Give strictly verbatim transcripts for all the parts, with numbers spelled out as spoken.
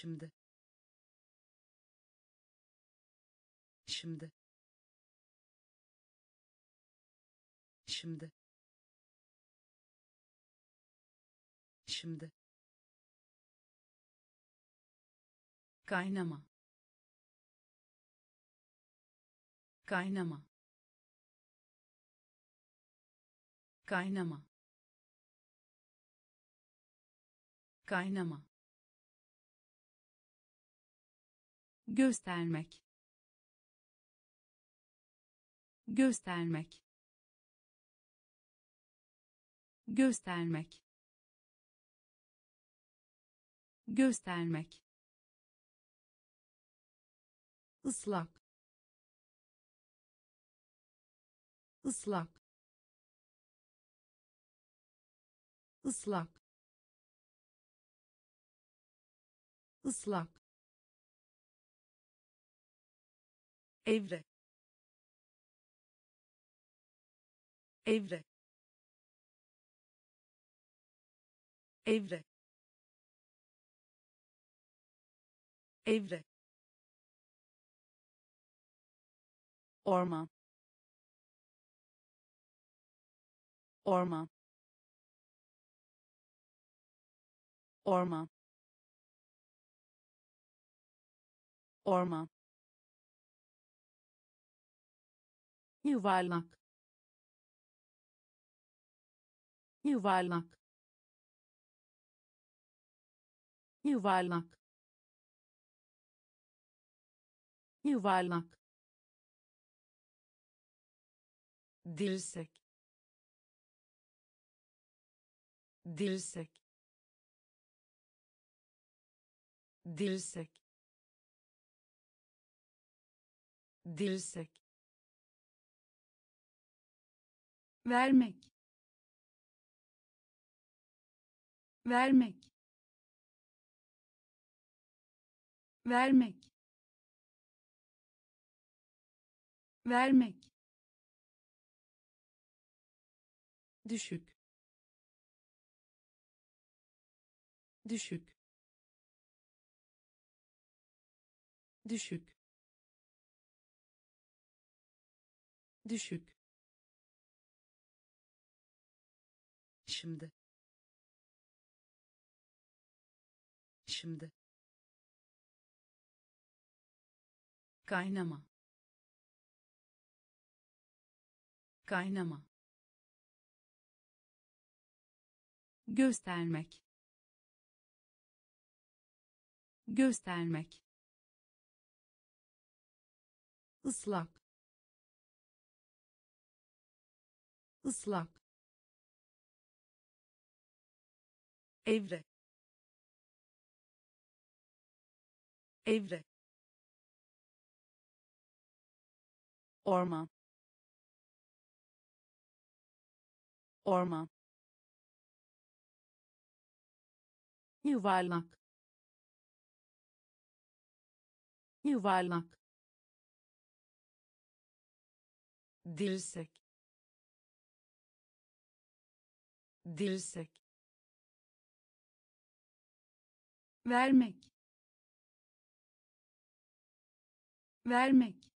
Şimdi. Şimdi. Şimdi. Şimdi. Kaynama. Kaynama. Kaynama. Kaynama. Göstermek. Göstermek. Göstermek. Göstermek. Islak. Islak. Islak. Islak. Evre. Evre. Evre. Evre. Orman. Orman. Orman. Orman. Yuvarlak. Yuvarlak. Yuvarlak. Yuvarlak. Dirsek. Dirsek. Dirsek. Dirsek. Vermek. Vermek. Vermek. Vermek. Düşük. Düşük. Düşük. Düşük. Şimdi. Şimdi. Kaynama. Kaynama. Göstermek. Göstermek. Islak. Islak. Evre. Evre. Orman. Orman. Yuvarlak. Yuvarlak. Dirsek. Dirsek. Vermek. Vermek.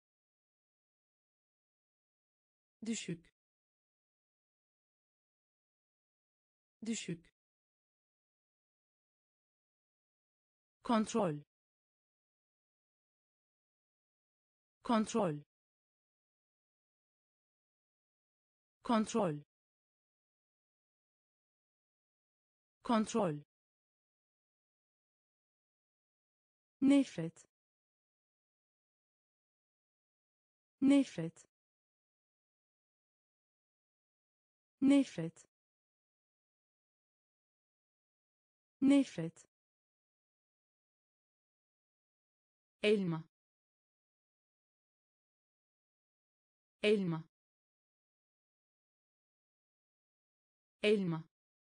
Düşük. Düşük. Kontrol. Kontrol. Kontrol. Kontrol. Nefret. Nefret. Nefret. Nefret. Elma. Elma. Elma.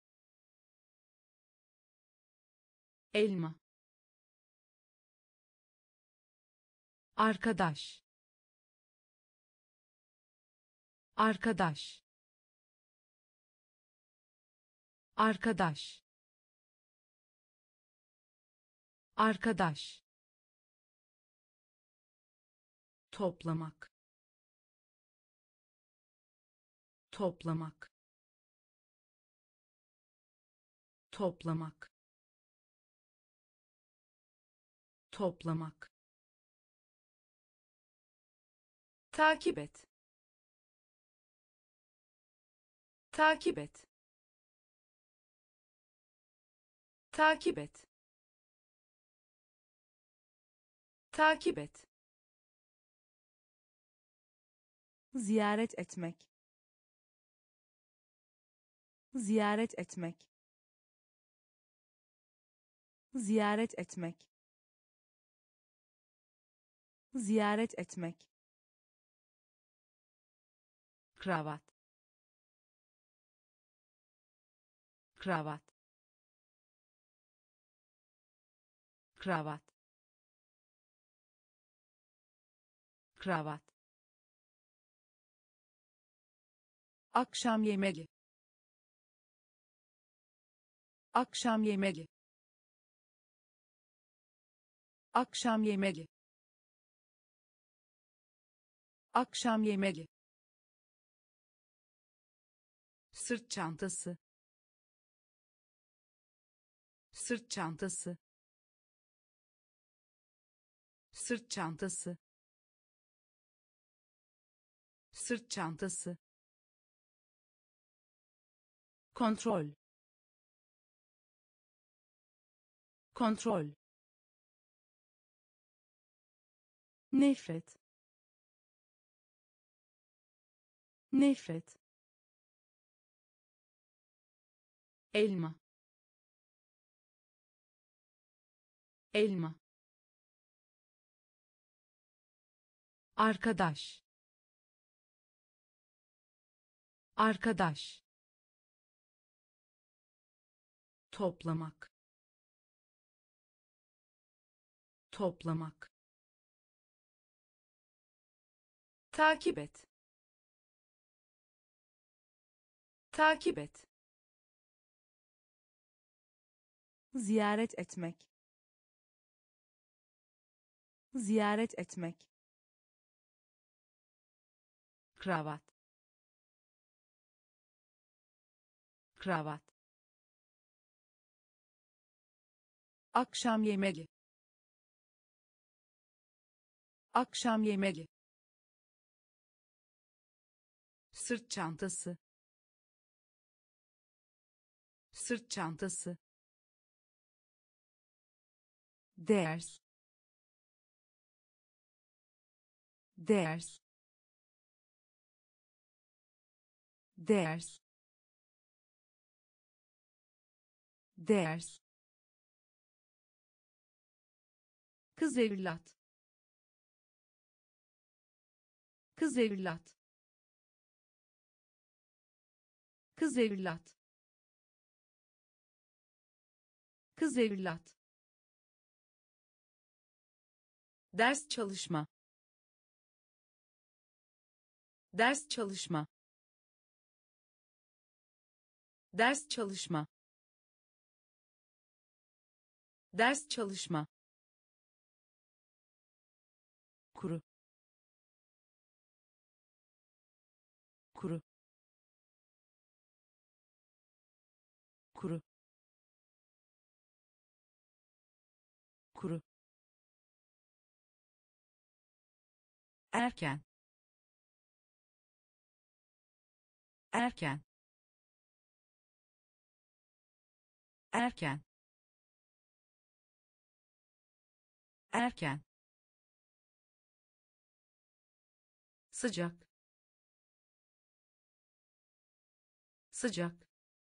Elma. Arkadaş. Arkadaş. Arkadaş. Arkadaş. Toplamak. Toplamak. Toplamak. Toplamak. Takip et. Takip et. Takip et. Takip et. Ziyaret etmek. Ziyaret etmek. Ziyaret etmek. Ziyaret etmek. Kravat. Kravat. Kravat. Kravat. Akşam yemeği. Akşam yemeği. Akşam yemeği. Akşam yemeği. Sırt çantası. Sırt çantası. Sırt çantası. Sırt çantası. Kontrol. Kontrol. Nefret. Nefret. Elma. Elma. Arkadaş. Arkadaş. Toplamak. Toplamak. Takip et. Takip et. Ziyaret etmek. Ziyaret etmek. Kravat. Kravat. Akşam yemeği. Akşam yemeği. Sırt çantası. Sırt çantası. Ders. Ders. Ders. Ders. Kız evlat. Kız evlat. Kız evlat. Kız evlat. Ders çalışma. Ders çalışma. Ders çalışma. Ders çalışma. Kuru. Kuru. Kuru. Kuru. Erken. Erken. Erken. Erken. Sıcak. Sıcak.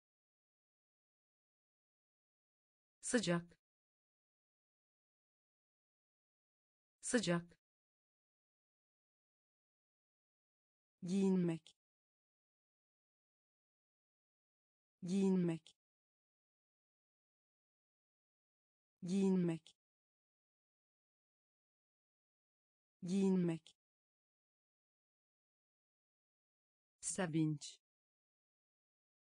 Sıcak. Sıcak. Giyinmek. Giyinmek. Giyinmek. Giyinmek. Sevinç.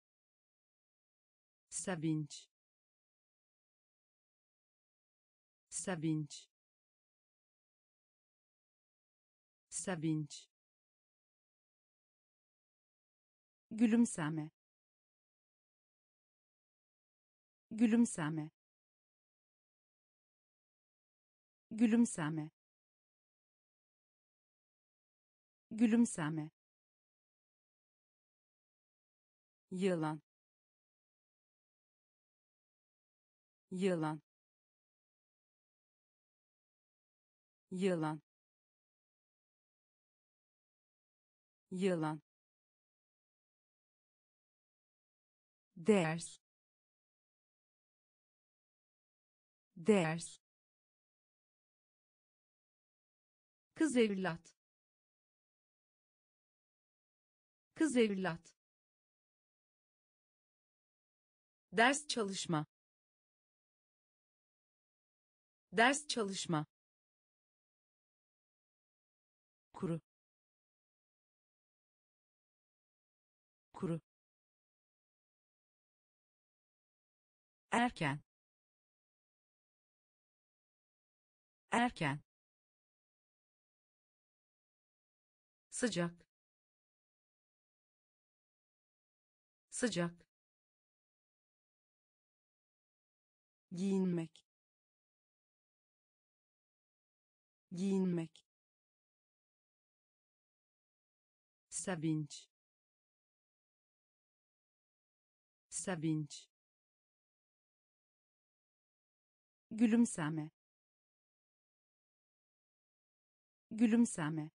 Sevinç. sevinç, sevinç, gülümseme, gülümseme, gülümseme, gülümseme, yılan, yılan, yılan, yılan, ders, ders, kız evlat, kız evlat, ders çalışma, ders çalışma, kuru, kuru, erken, erken, sıcak, sıcak, giyinmek, giyinmek, sevinç, sevinç, gülümseme, gülümseme,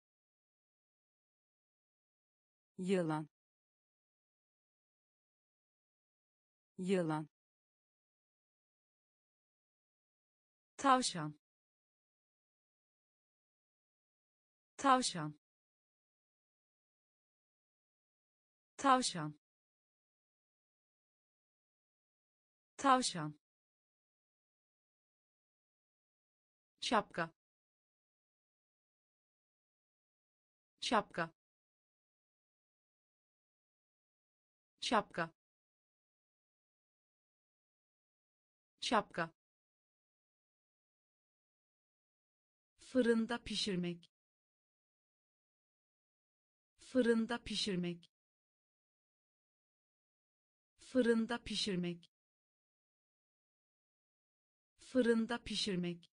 yılan, yılan, tavşan, tavşan, tavşan, tavşan, şapka, şapka, şapka, şapka, fırında pişirmek, fırında pişirmek, fırında pişirmek, fırında pişirmek,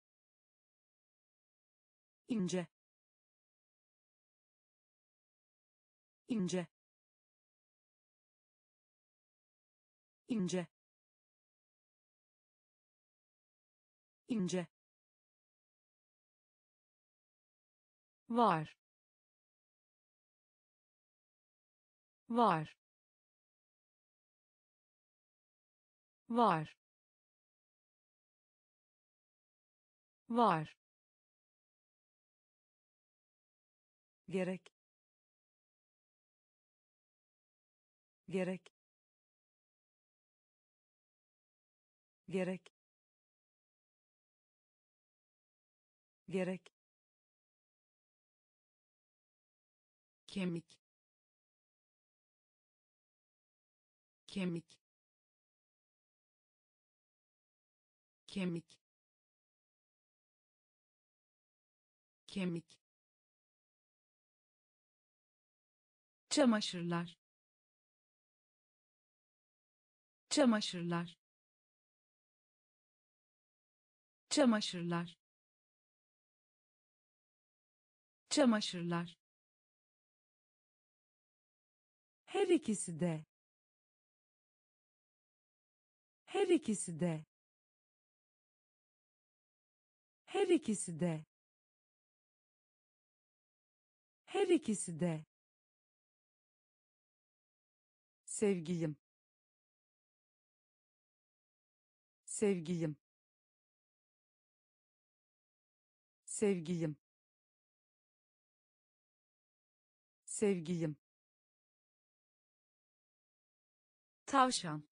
ince, ince, ince, ince, var, var, var, var, gerek, gerek, gerek, gerek, kemik, kemik, kemik, kemik, çamaşırlar, çamaşırlar, çamaşırlar, çamaşırlar, her ikisi de, her ikisi de, her ikisi de, her ikisi de, sevgilim, sevgilim, sevgilim, sevgilim, tavşan,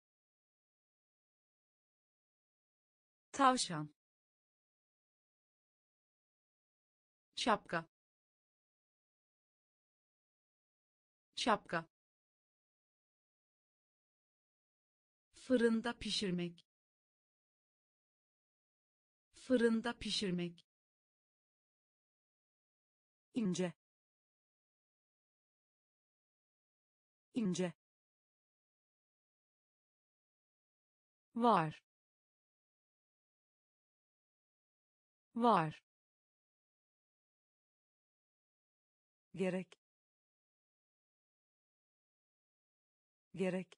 tavşan, şapka, şapka, fırında pişirmek, Fırında pişirmek. ince, ince, var, var, gerek, gerek,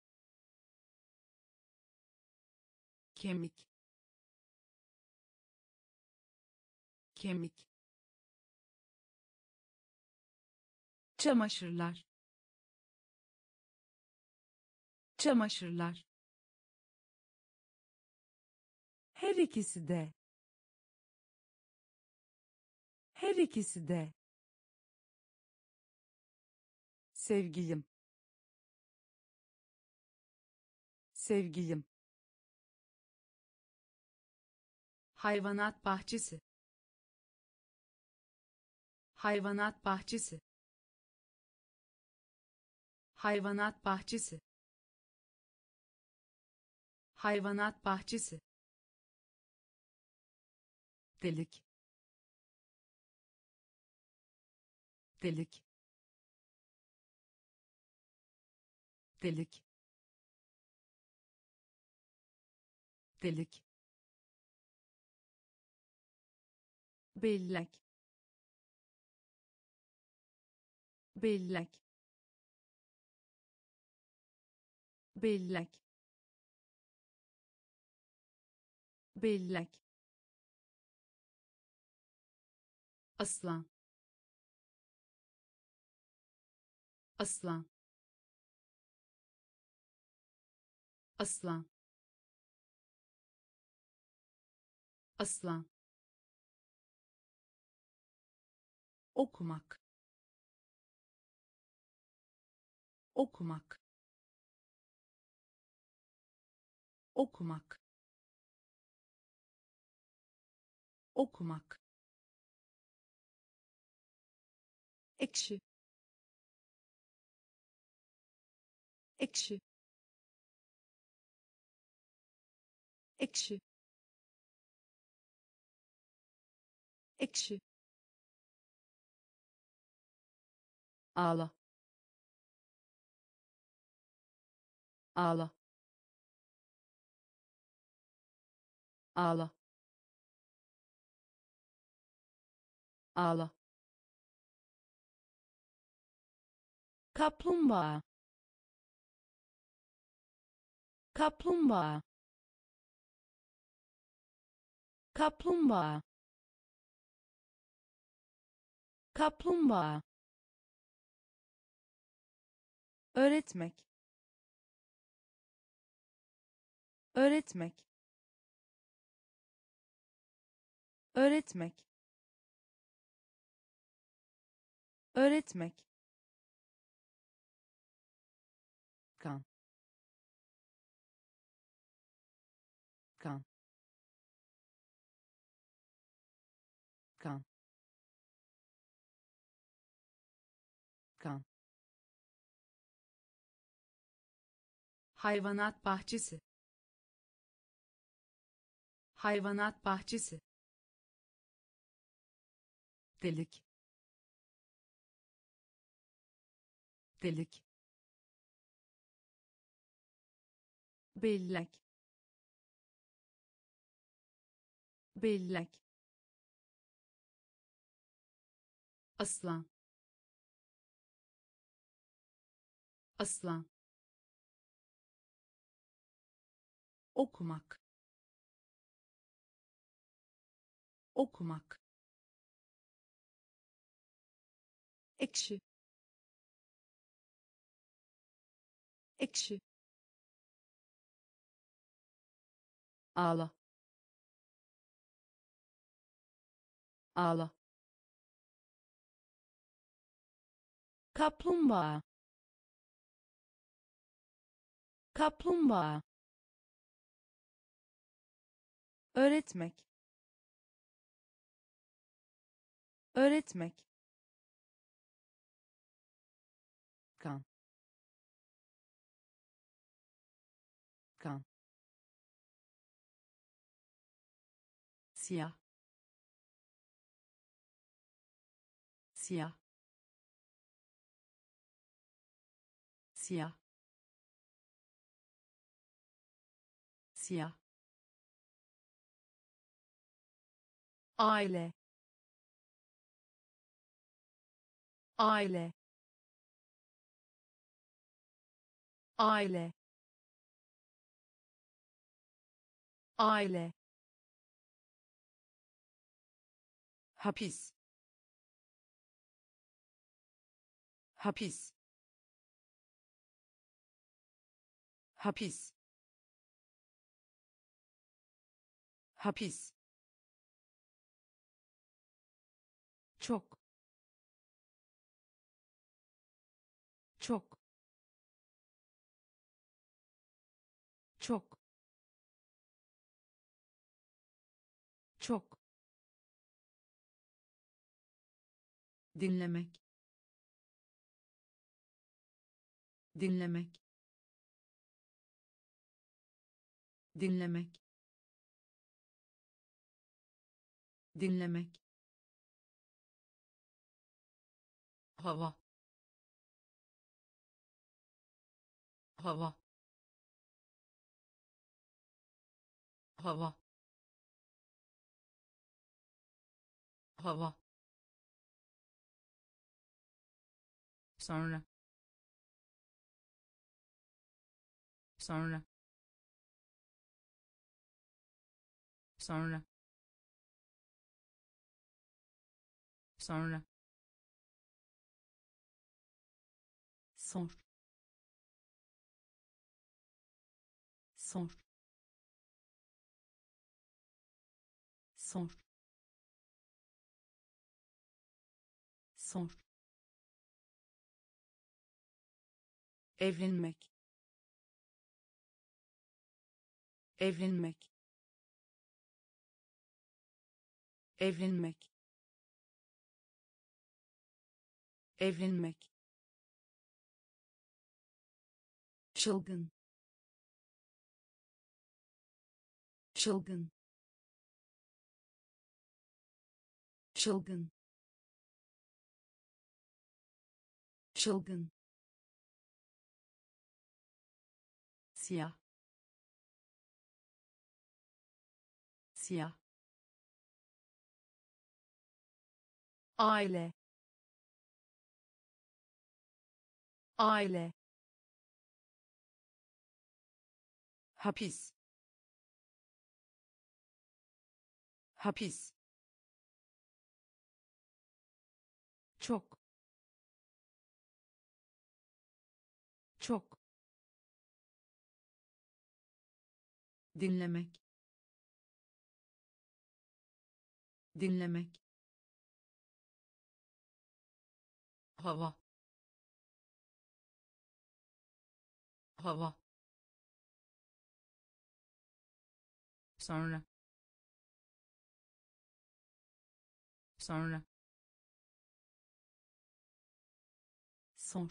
Kemik. Kemik. Çamaşırlar. Çamaşırlar. her ikisi de, her ikisi de, sevgilim, sevgilim, Hayvanat bahçesi. Hayvanat bahçesi. Hayvanat bahçesi. Hayvanat bahçesi. delik, delik, delik, delik, bellek, bellek, bellek, bellek, Aslan. Aslan. Aslan. Aslan. Okumak. Okumak. Okumak. Okumak. Ekşi. Ekşi. Ekşi. Ekşi. ağla, ağla, ağla, ağla, kaplumbağa, kaplumbağa, kaplumbağa, kaplumbağa, öğretmek, öğretmek, öğretmek, öğretmek, kan, kan, kan, kan, Hayvanat bahçesi. Hayvanat bahçesi. delik, delik, bellek, bellek, Aslan. Aslan. Okumak. Okumak. Ekşi. Ekşi. ağla, ağla, kaplumbağa, kaplumbağa, öğretmek, öğretmek, kan, kan, siyah, siyah, siyah, siyah, aile, aile, aile, aile, hapis, hapis, hapis, hapis, çok, çok, çok, çok, dinlemek, dinlemek, dinlemek, dinlemek, hava, hava, hava, hava, sonra, sonra, sonra, sonra, sor, sor, sor, sor, evlenmek, evlenmek, evlenmek, evlenmek, çılgın, çılgın, çılgın, çılgın, siyah, siyah, aile, aile, hapis, hapis, çok, çok, dinlemek, dinlemek, hava, hava, sonra, sonra, sor,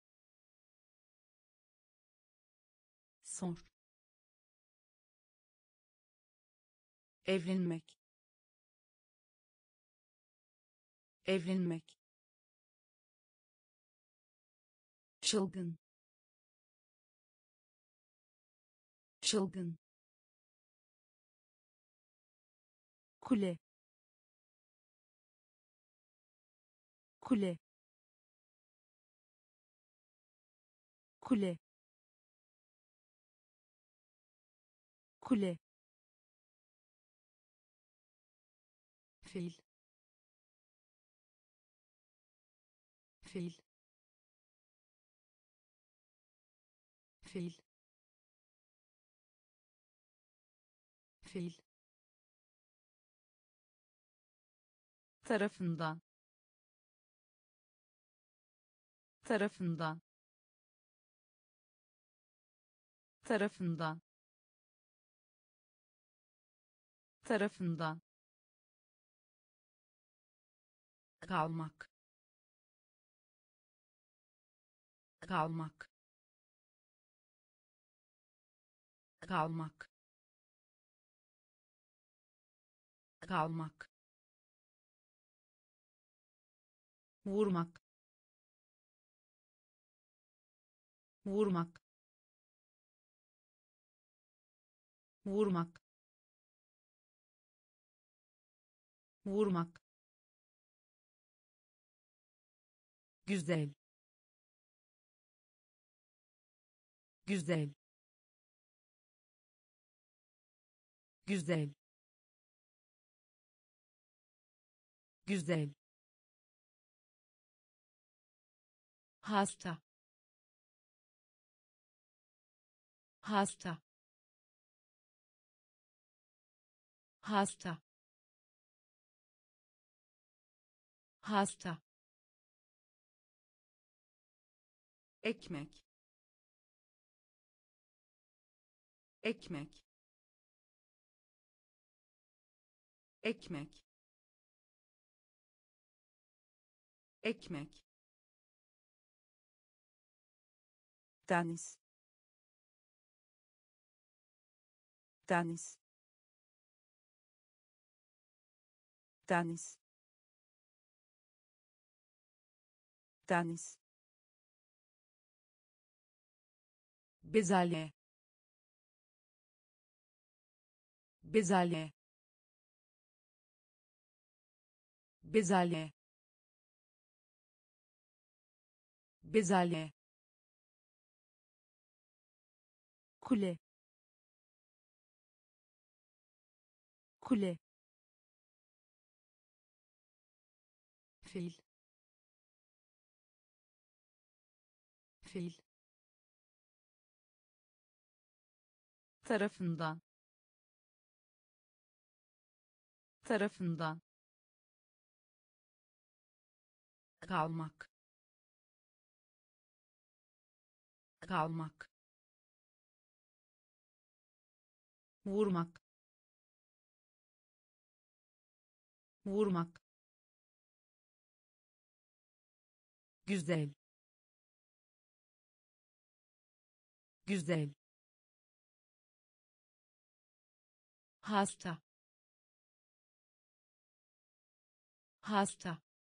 sor, evlenmek, evlenmek, çılgın, çılgın, kule, kule, kule, kule, fil, fil, fil, fil, tarafından, tarafından, tarafından, tarafından, kalmak, kalmak, kalmak, kalmak, vurmak, vurmak, vurmak, vurmak, güzel, güzel, güzel, güzel, hasta, hasta, hasta, hasta, ekmek, ekmek, ekmek, ekmek, deniz, deniz, deniz, deniz, bezelye, bezelye, bezelye, bezelye, kule, kule, fil, fil, tarafından, tarafından, kalmak, kalmak, vurmak, vurmak, güzel, güzel, hasta, hasta,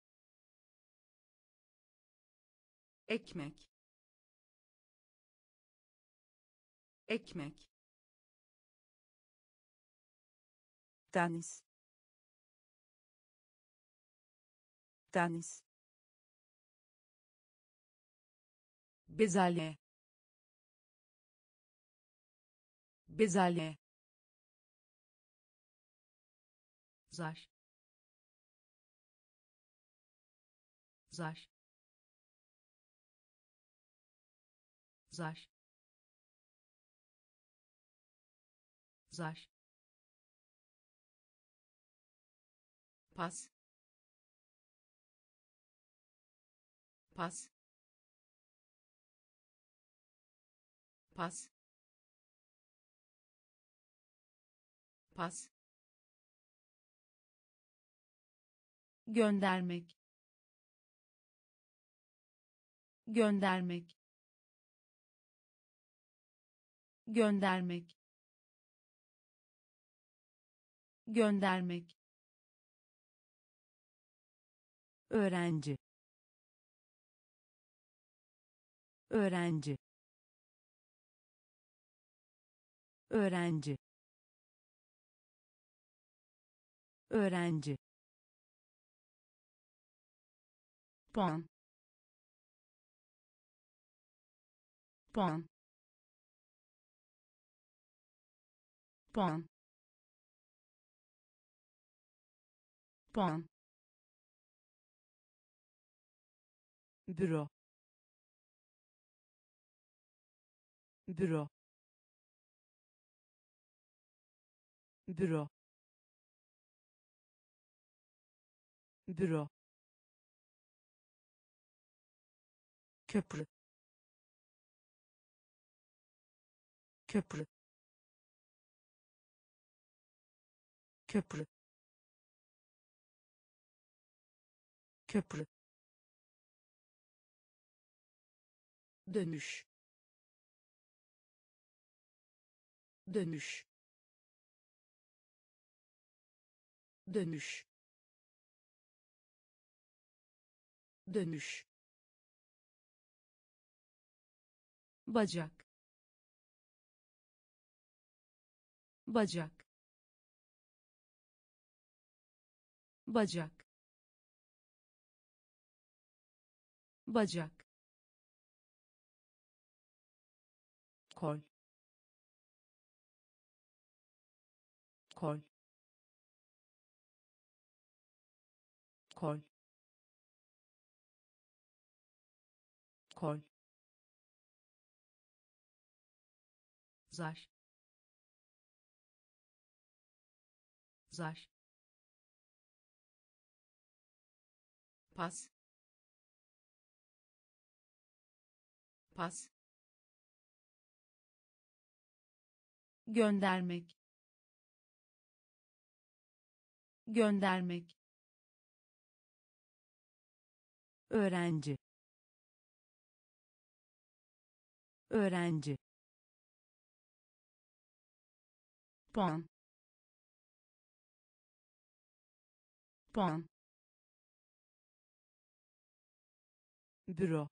ekmek, ekmek, deniz, deniz, bezelye, bezelye, zar, zar, zar, zar, pas, pas, pas, pas, göndermek, göndermek, göndermek, göndermek, öğrenci, öğrenci, öğrenci, öğrenci, puan, puan, puan, puan, büro, büro, büro, büro, köprü, köprü, köprü, köprü, dönüş, dönüş, dönüş dönüş bacak bacak bacak bacak kol kol kol kol zar zar pas pas göndermek göndermek öğrenci öğrenci puan puan büro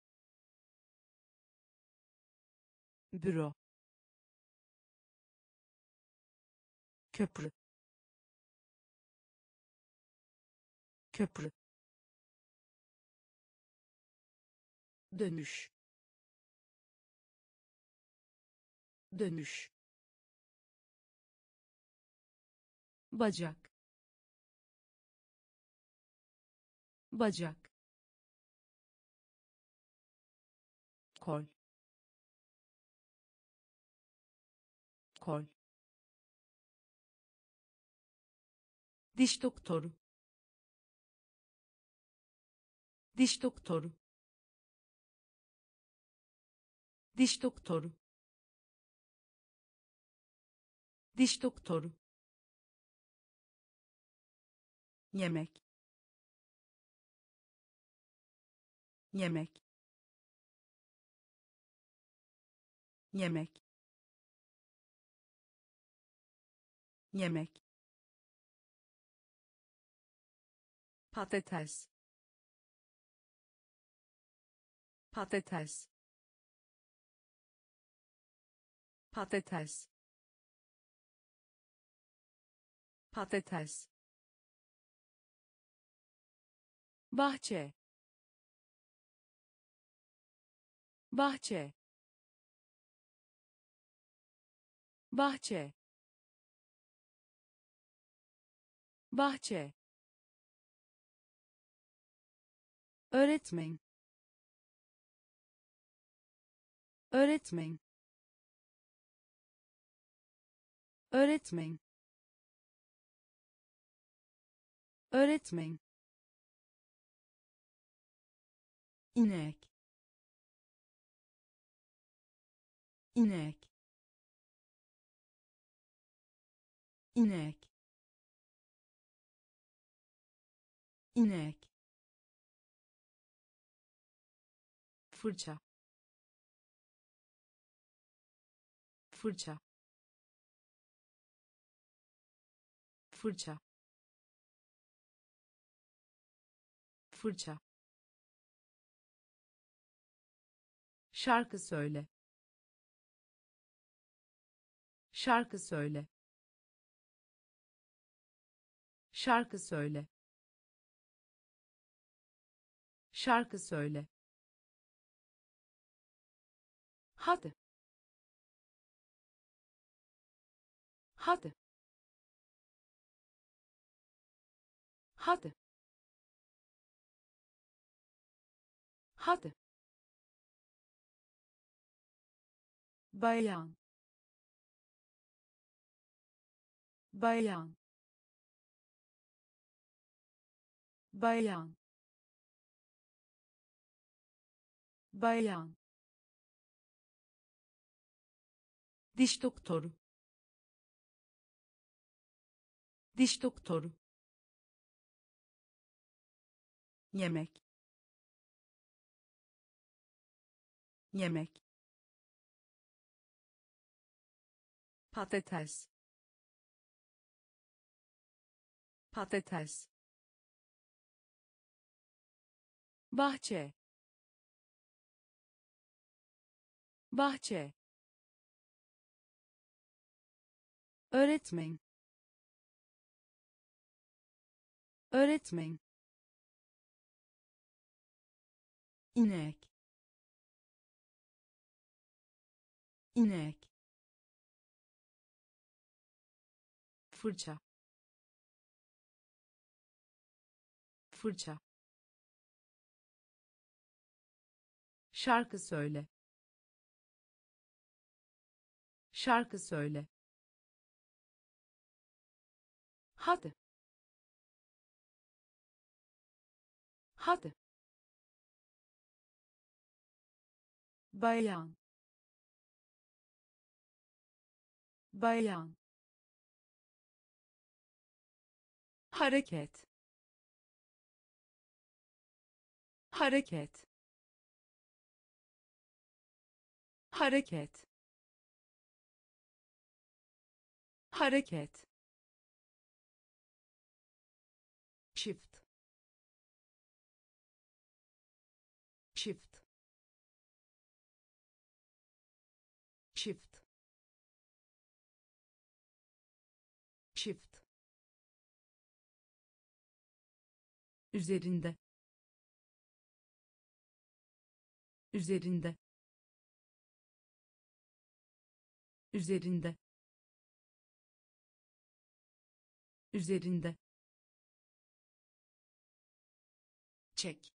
büro köprü köprü dönüş dönüş bacak bacak kol kol diş doktoru diş doktoru diş doktoru diş doktoru yemek yemek yemek yemek patates patates patates patates bahçe bahçe bahçe bahçe öğretmen öğretmen öğretmen öğretmen inek inek inek inek fırça fırça fırça fırça şarkı söyle şarkı söyle şarkı söyle şarkı söyle hadi hadi hadi hadi bayan bayan bayan bayan diş doktoru diş doktoru yemek yemek patates patates, bahçe, bahçe, öğretmen, öğretmen, inek, inek, fırça, fırça, şarkı söyle, şarkı söyle, hadi, hadi, bayan, bayan, hareket, hareket, hareket, hareket, çift, çift, çift, çift, üzerinde, üzerinde, üzerinde, üzerinde, çek,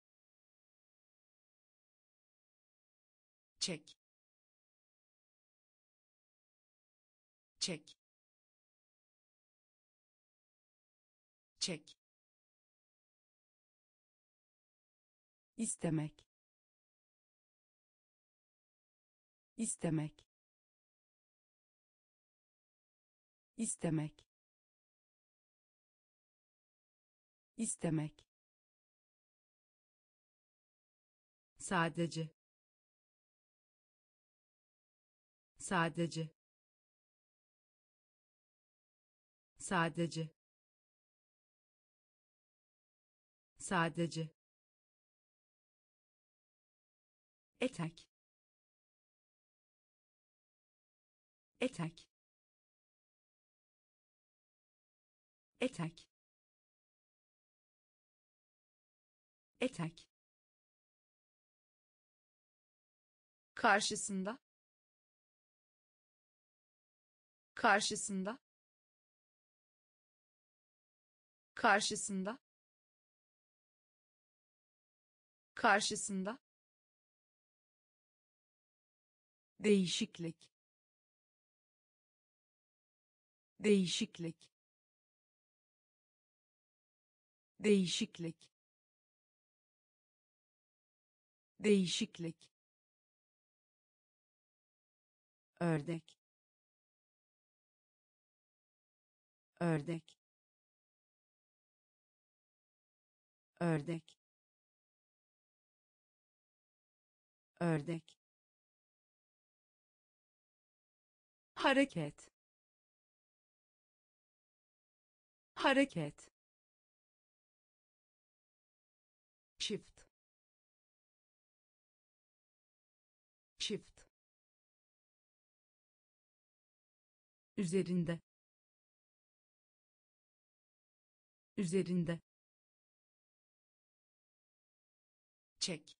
çek, çek, çek, istemek, istemek, istemek, istemek, sadece, sadece, sadece, sadece, etek, etek, etek, etek, karşısında, karşısında, karşısında, karşısında, değişiklik, değişiklik, değişiklik, değişiklik, ördek, ördek, ördek, ördek, hareket, hareket, çift, çift, üzerinde, üzerinde, çek,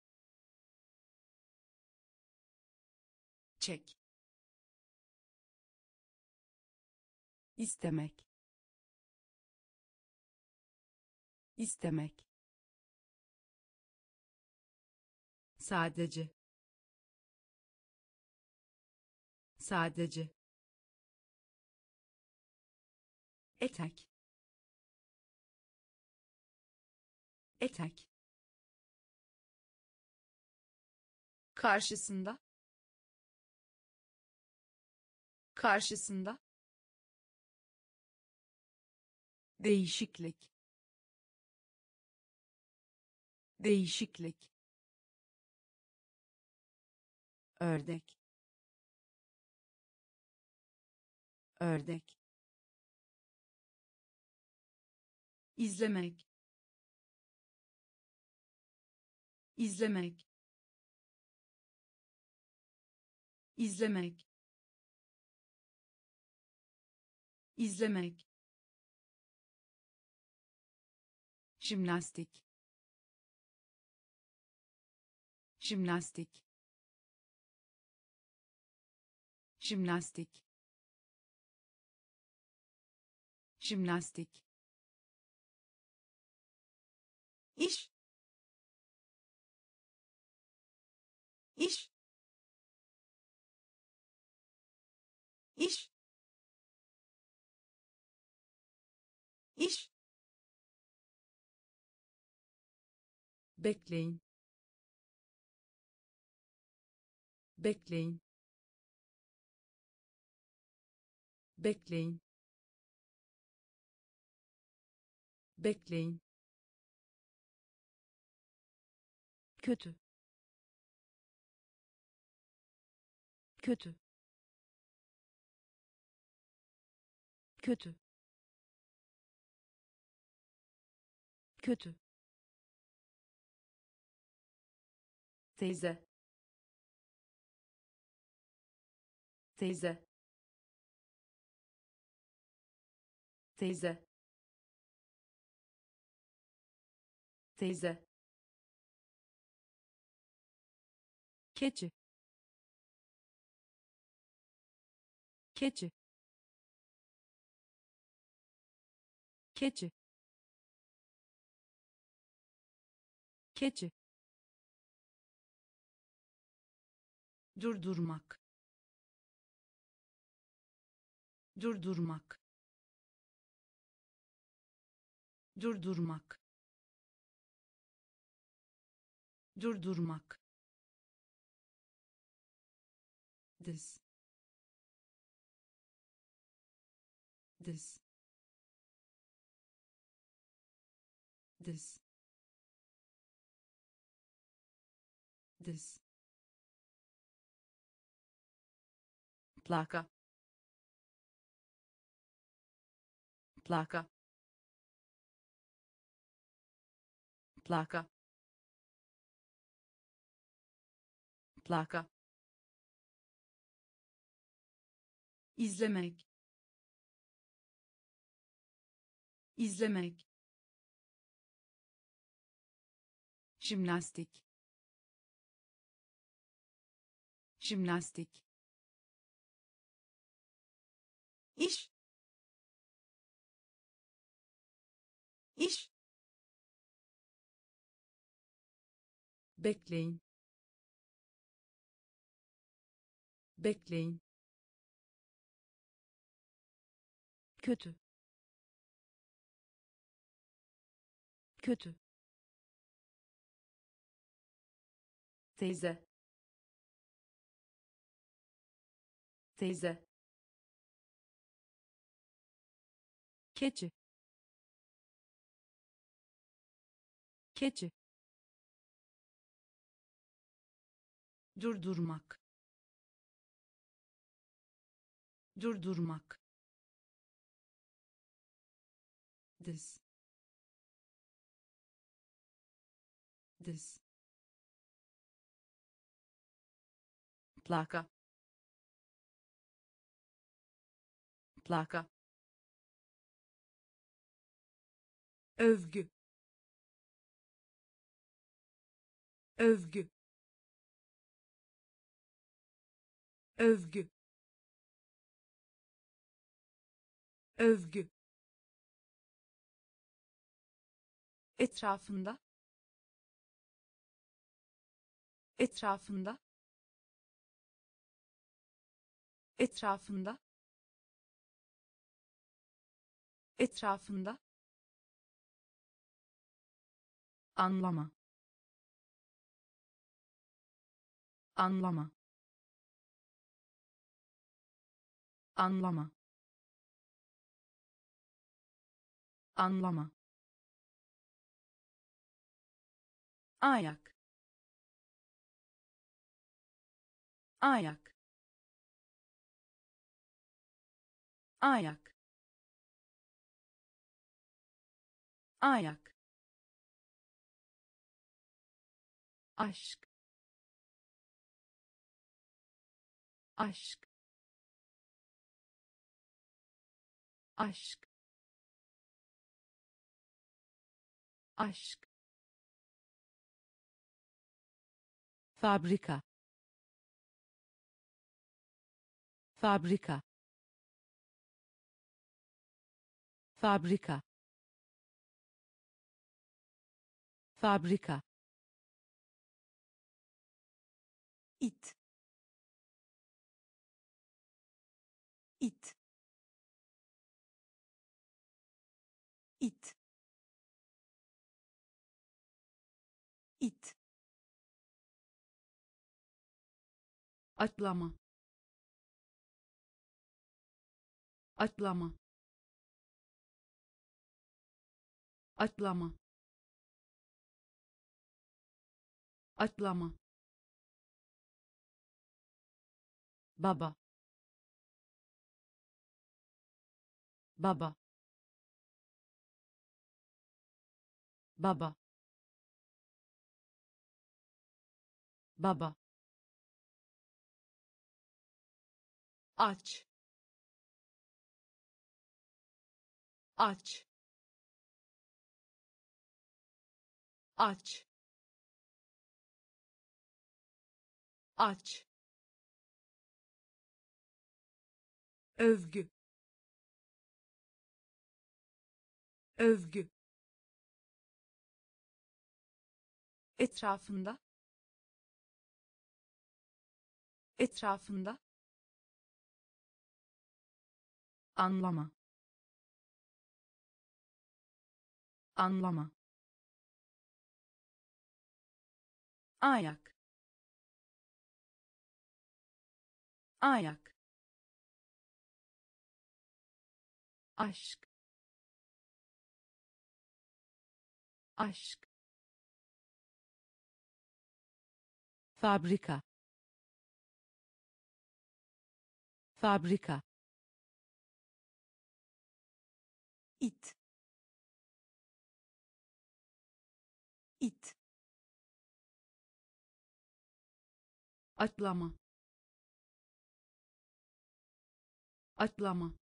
çek, istemek, istemek, sadece, sadece, etek, etek, karşısında, karşısında, değişiklik, değişiklik, ördek, ördek, izlemek izlemek izlemek izlemek jimnastik jimnastik jimnastik jimnastik iş iş iş iş bekleyin bekleyin bekleyin bekleyin kötü kötü kötü kötü teyze teyze teyze teyze keçi keçi keçi keçi durdurmak durdurmak durdurmak durdurmak diz diz diz diz plaka plaka plaka plaka izlemek izlemek jimnastik jimnastik iş iş bekleyin bekleyin kötü kötü teyze teyze keçi keçi durdurmak durdurmak diz diz plaka plaka övgü övgü övgü övgü etrafında etrafında etrafında etrafında anlama anlama anlama anlama ayak ayak ayak ayak, aşk, aşk, aşk, aşk, fabrika, fabrika, fabrika, fabrika, it, it, it, it, atlama, atlama, atlama, atlama, baba, baba, baba, baba, aç, aç, aç, aç, övgü, övgü, etrafında, etrafında, anlama, anlama, ayak, ayak, aşk, aşk, fabrika, fabrika, it, it, atlama, atlama,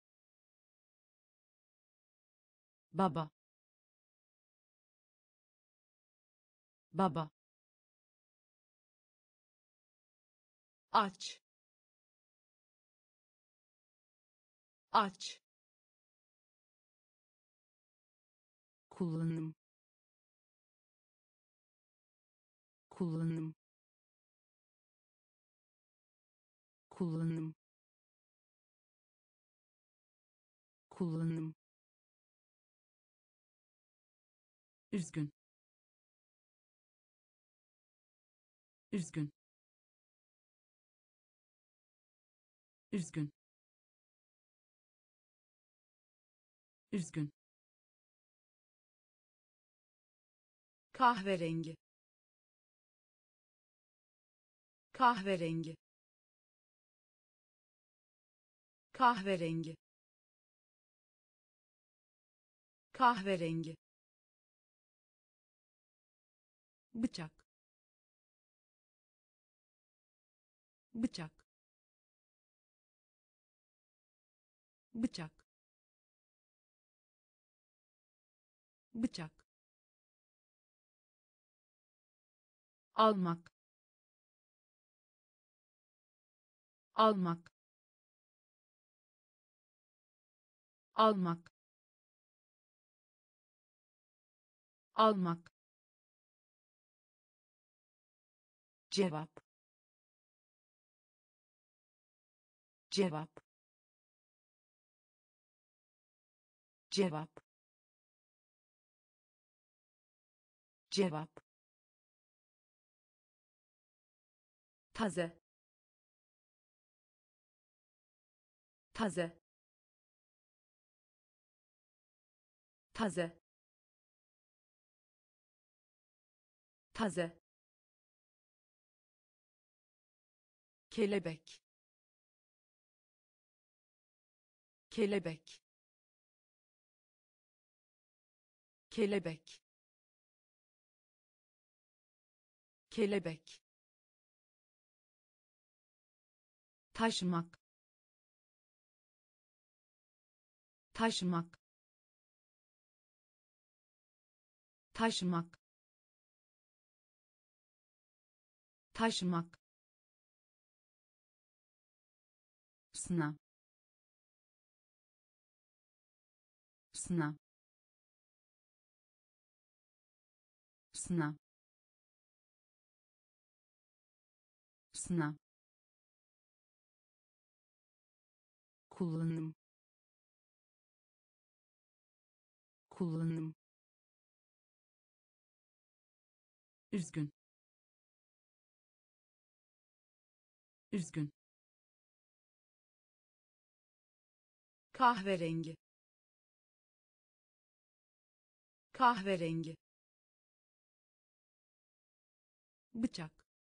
baba, baba, aç, aç, kullanım, kullanım, kullanım, kullanım, üzgün, üzgün, üzgün, üzgün, kahverengi, kahverengi, kahverengi, kahverengi, bıçak, bıçak, bıçak, bıçak, almak, almak, almak, almak, cevap, cevap, cevap, cevap, taze, taze, taze, taze, kelebek, kelebek, kelebek, kelebek, taşımak, taşımak, taşımak, taşımak, sınav, sınav, sınav, sınav, kullanım, kullanım, üzgün, üzgün, kahverengi, kahverengi, bıçak,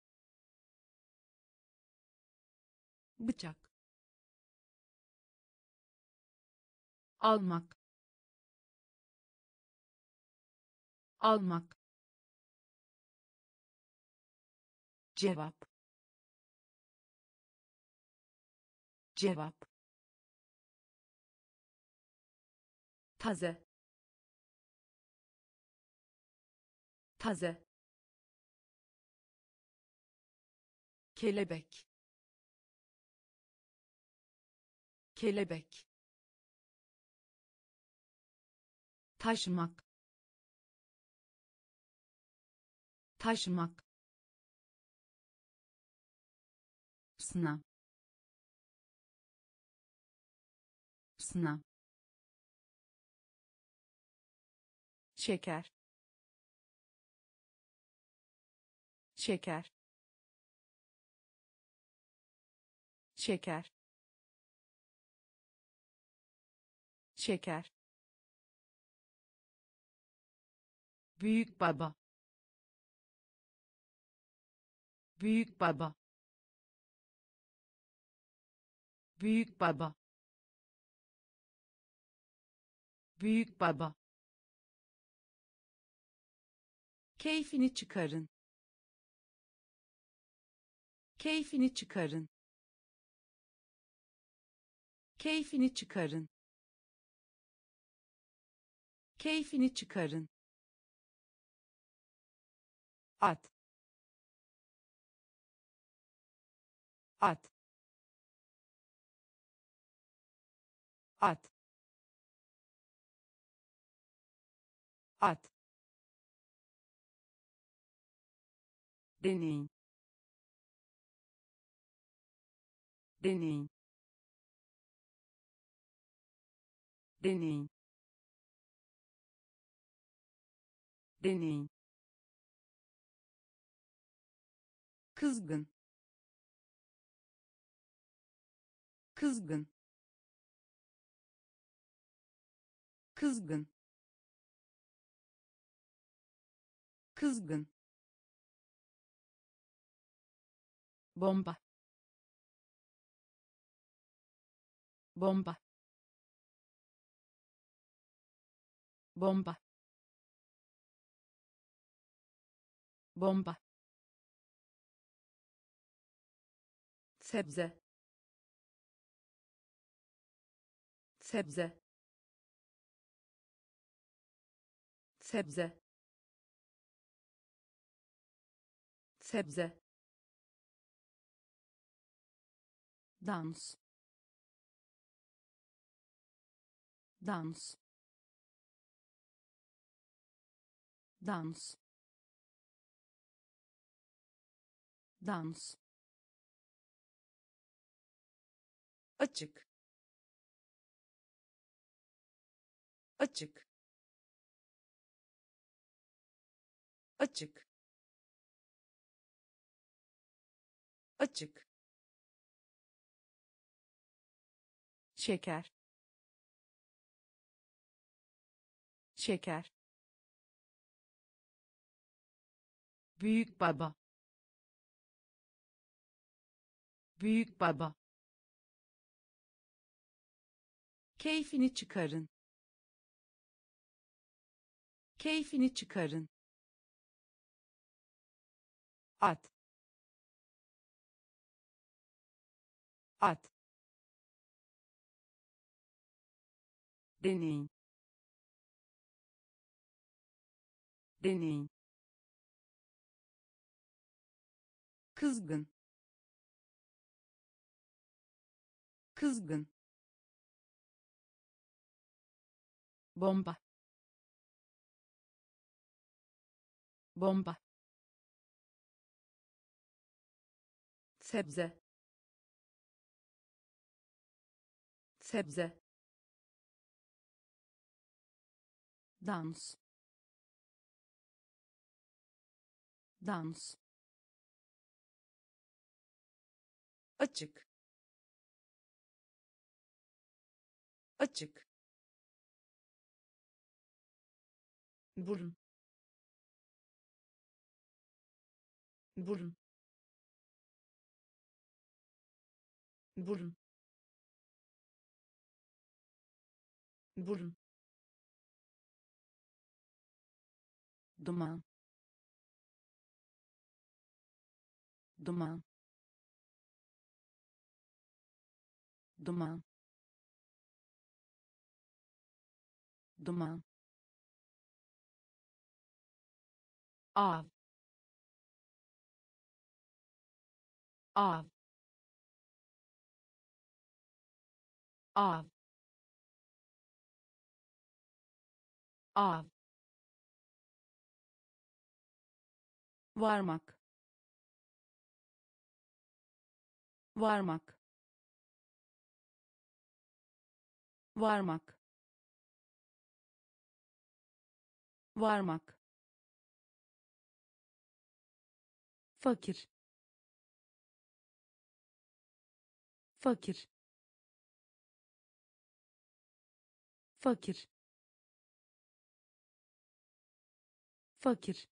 bıçak, almak, almak, cevap, cevap, taze, taze, kelebek, kelebek, taşımak, taşımak, sınav, sınav, şeker, şeker, şeker, şeker, büyük baba, büyük baba, büyük baba, büyük baba, keyfini çıkarın, keyfini çıkarın, keyfini çıkarın, keyfini çıkarın, at, at, at, at, deneyin, deneyin, deneyin, deneyin, kızgın, kızgın, kızgın, kızgın, bomba, bomba, bomba, bomba, sebze, sebze, sebze, sebze, dans, dans, dans, dans, açık, açık, açık, açık, şeker, şeker, büyük baba, büyük baba, keyfini çıkarın, Keyfini çıkarın. At. At. Deneyin. Deneyin. Kızgın. Kızgın. Bomba. Bomba. sebze sebze Dans. Dans. Açık. Açık. Burun. Burun. Burun. Burun. Duman. Duman. Duman. Duman. Av. Av. Av. Av. Varmak. Varmak. Varmak. Varmak. Fakir. Fakir. Fakir. Fakir.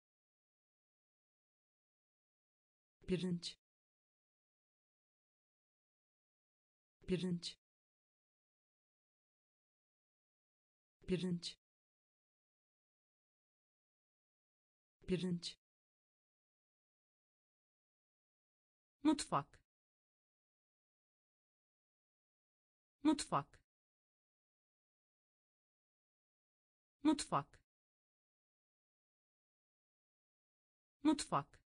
Pirinç. Pirinç. Pirinç. Pirinç. Mutfak. Mutfak. Mutfak. Mutfak.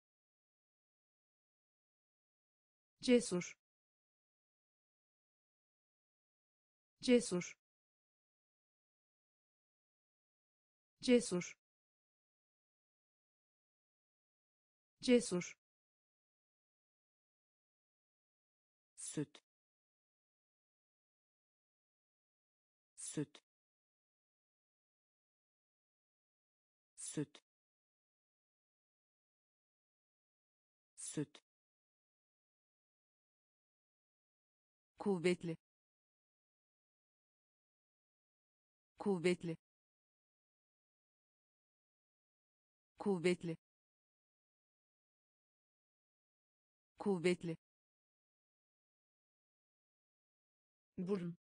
Cesur. Cesur. Cesur. Cesur. Süt. Süt. Süt. Süt. Kuvvetli. Kuvvetli. Kuvvetli. Kuvvetli. Burun.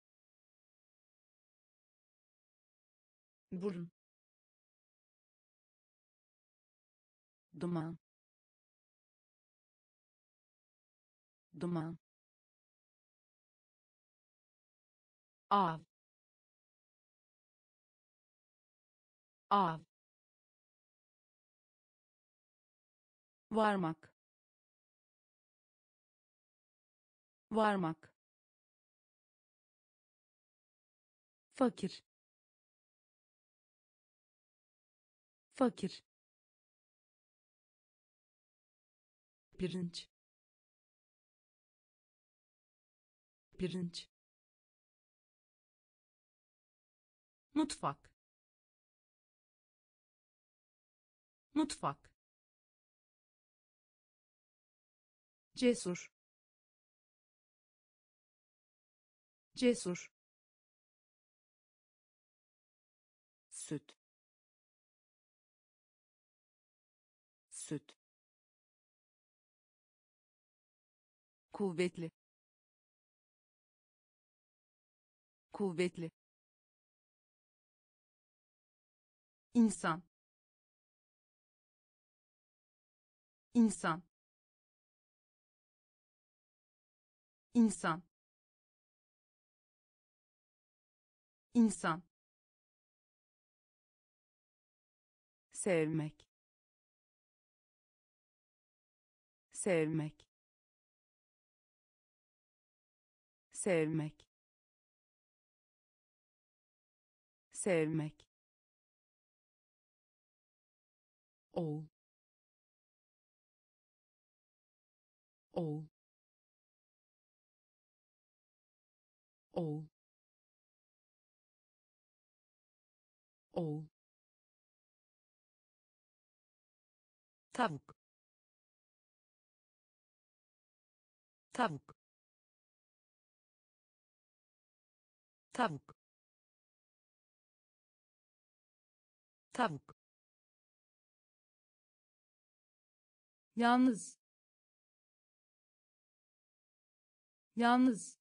Burun. Duman. Duman. Av. Av. Varmak. Varmak. Fakir. Fakir. Pirinç. Pirinç. Mutfak. Mutfak. Cesur. Cesur. Süt. Süt. Kuvvetli. Kuvvetli. insan insan insan insan sevmek sevmek sevmek sevmek oğul oğul oğul oğul tavuk tavuk tavuk tavuk yalnız yalnız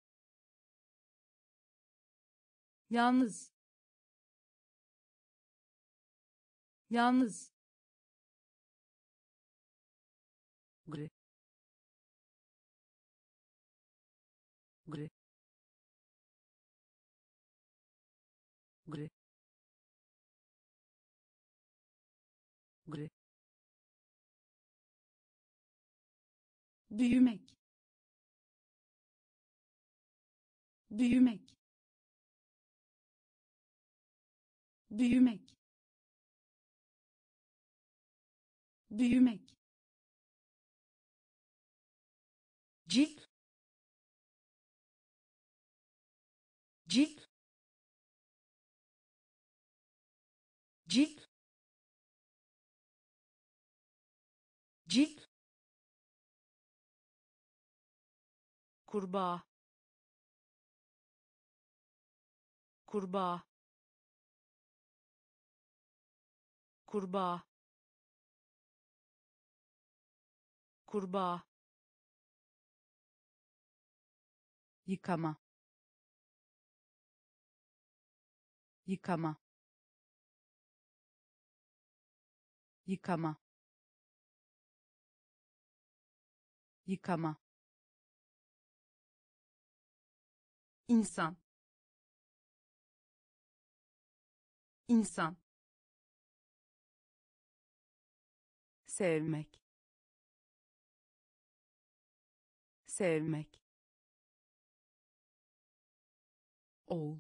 yalnız yalnız gri gri gri gri büyümek büyümek büyümek büyümek cilt cilt cilt cilt kurbağa kurbağa kurbağa kurbağa yıkama yıkama yıkama yıkama insan insan sevmek sevmek oğul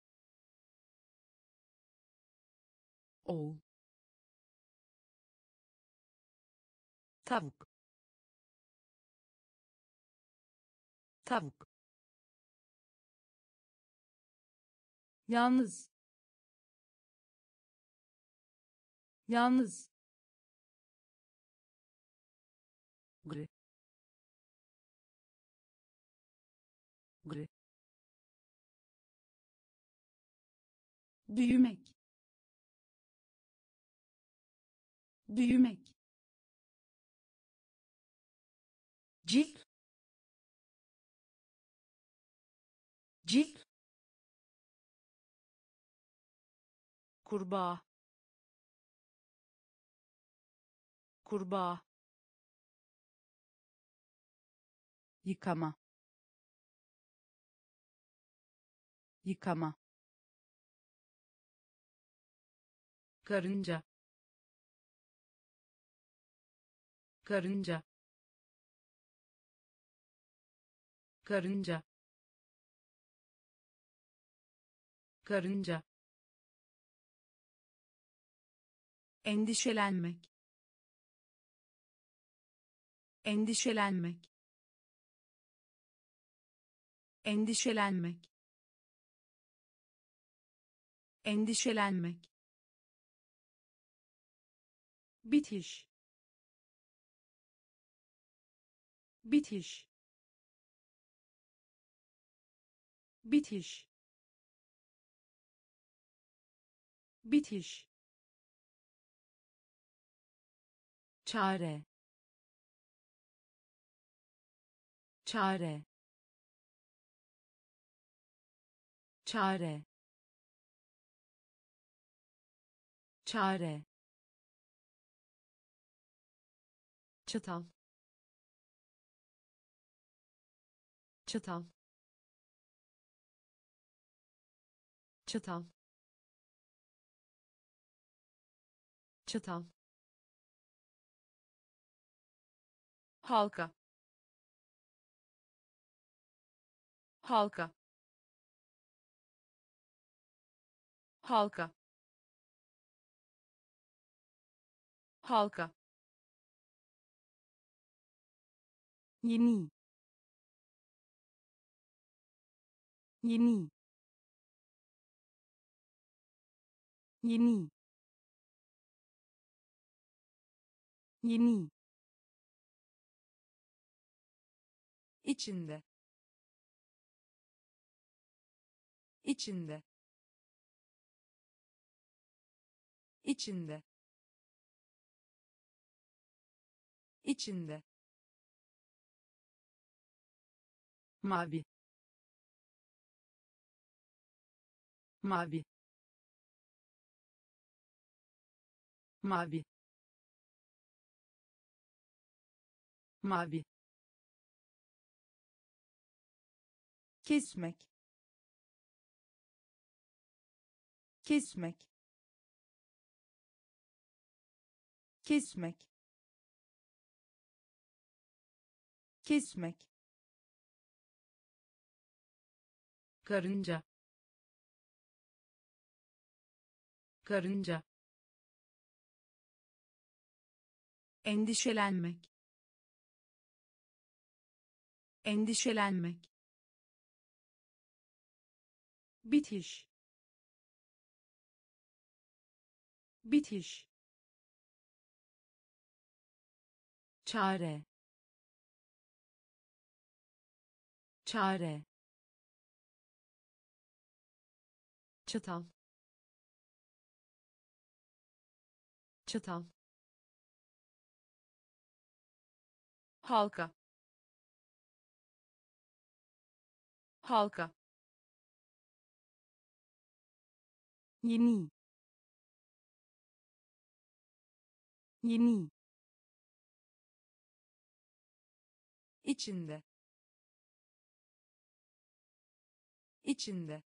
oğul tavuk tavuk yalnız yalnız gri gri büyümek büyümek cilt cilt kurbağa kurbağa yıkama yıkama karınca karınca karınca karınca endişelenmek endişelenmek endişelenmek endişelenmek bitiş bitiş bitiş bitiş çare çare çare çare, çatal, çatal, çatal, çatal, halka, halka, halka, halka, yeni, yeni, yeni, yeni, içinde, içinde, içinde, içinde, mavi, mavi, mavi, mavi, kesmek, kesmek, kesmek, kesmek, karınca, karınca, endişelenmek, endişelenmek, bitiş, bitiş, çare, çare, çatal, çatal, halka, halka, yeni, yeni, içinde, içinde,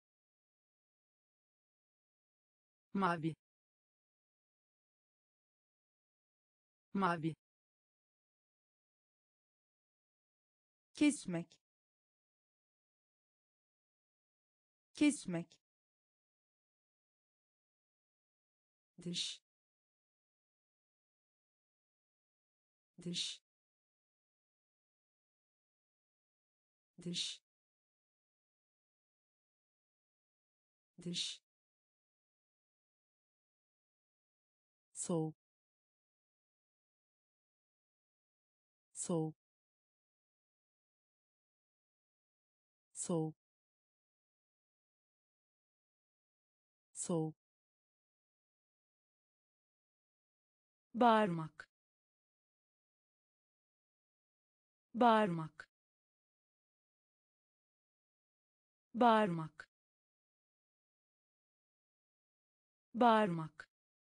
mavi, mavi, kesmek, kesmek, dış, dış, dış, dış, soğuk, soğuk, soğuk, soğuk, bağırmak, bağırmak, bağırmak, bağırmak,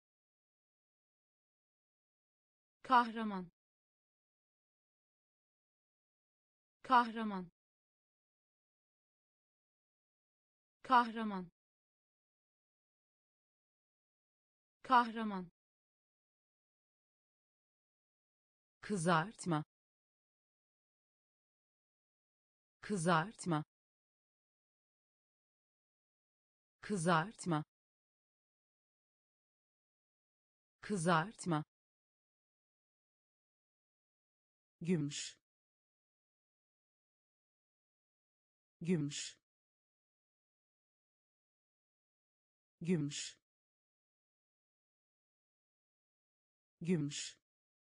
kahraman, kahraman, kahraman, kahraman, kızartma, kızartma, kızartma, kızartma, gümüş, gümüş, gümüş, gümüş,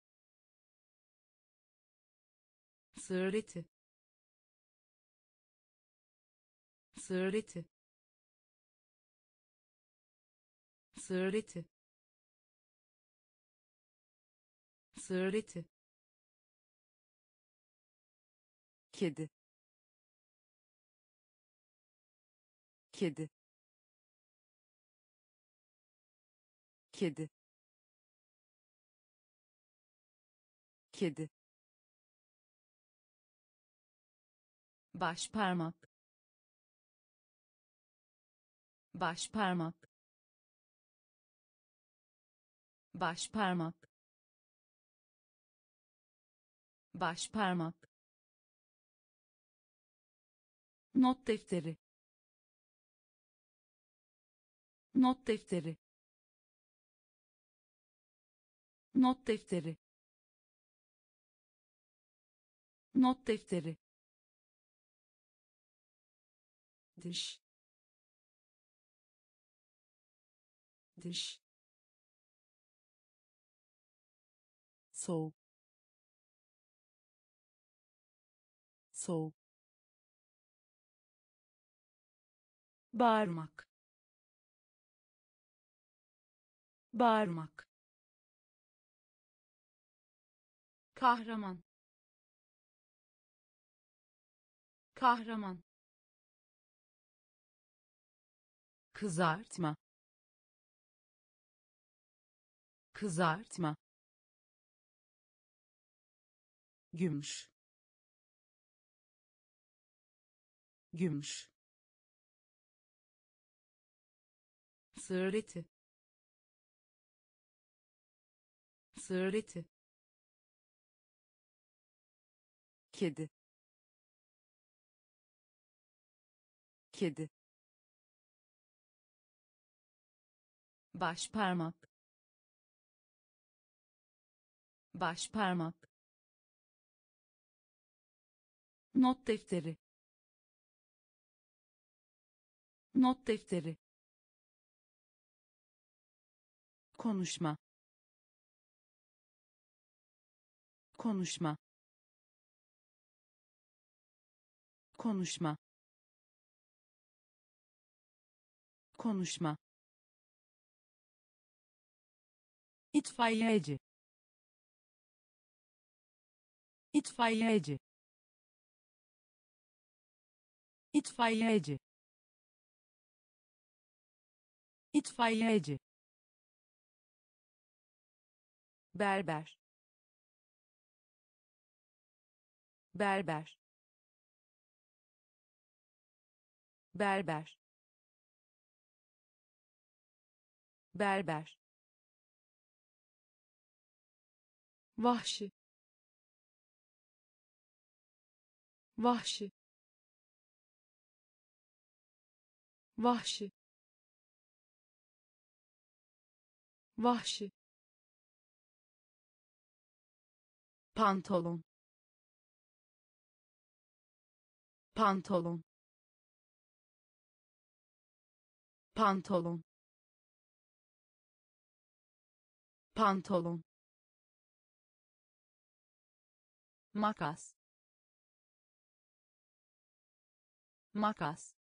sığır eti, sığır eti, sığır eti, sığır eti, kedi, kedi, kedi kedi baş parmak baş parmak baş parmak baş parmak not defteri not defteri not defteri not defteri dış dış soğuk soğuk bağırmak bağırmak kahraman kahraman kızartma kızartma gümüş gümüş sığır eti sığır eti kedi kedi baş parmak baş parmak not defteri not defteri konuşma konuşma konuşma konuşma itfaiyeci itfaiyeci itfaiyeci itfaiyeci berber berber berber berber vahşi vahşi vahşi vahşi pantolon pantolon pantolon pantolon makas makas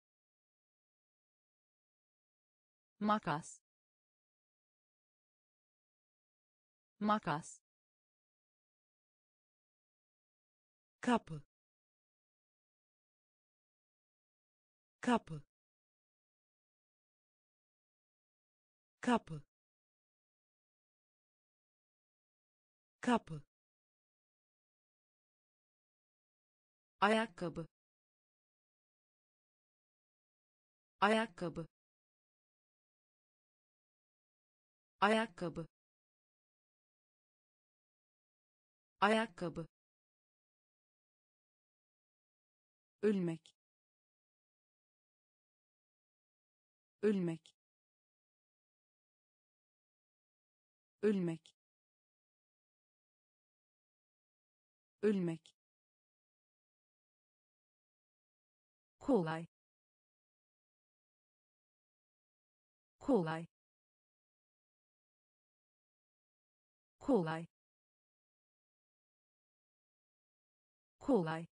makas makas kapı kapı kapı kapı ayakkabı ayakkabı ayakkabı ayakkabı ölmek ölmek ölmek ölmek kolay kolay kolay kolay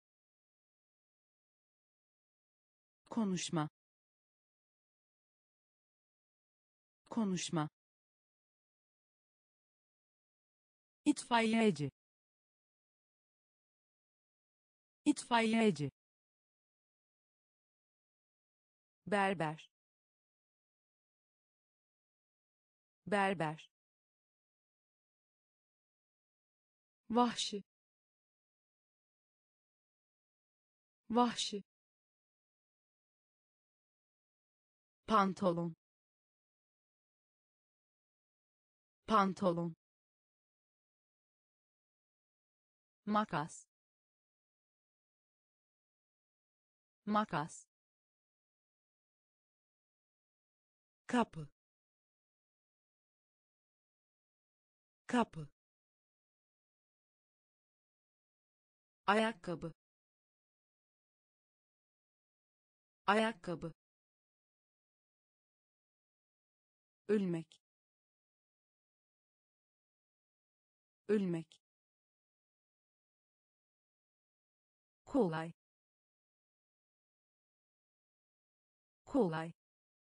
konuşma konuşma itfaiyeci itfaiyeci berber berber, vahşi, vahşi, pantolon, pantolon, makas, makas, kapı, kapı, ayakkabı, ayakkabı, ölmek, ölmek, kolay, kolay,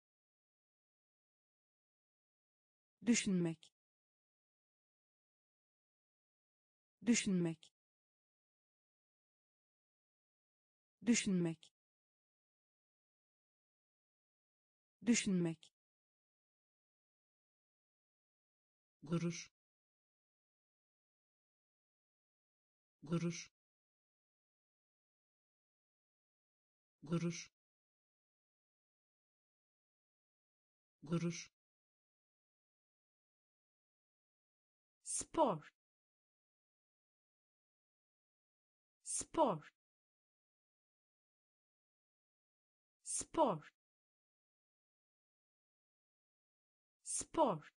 düşünmek, düşünmek, düşünmek, düşünmek, gurur, gurur, gurur, gurur, spor, spor, spor, spor,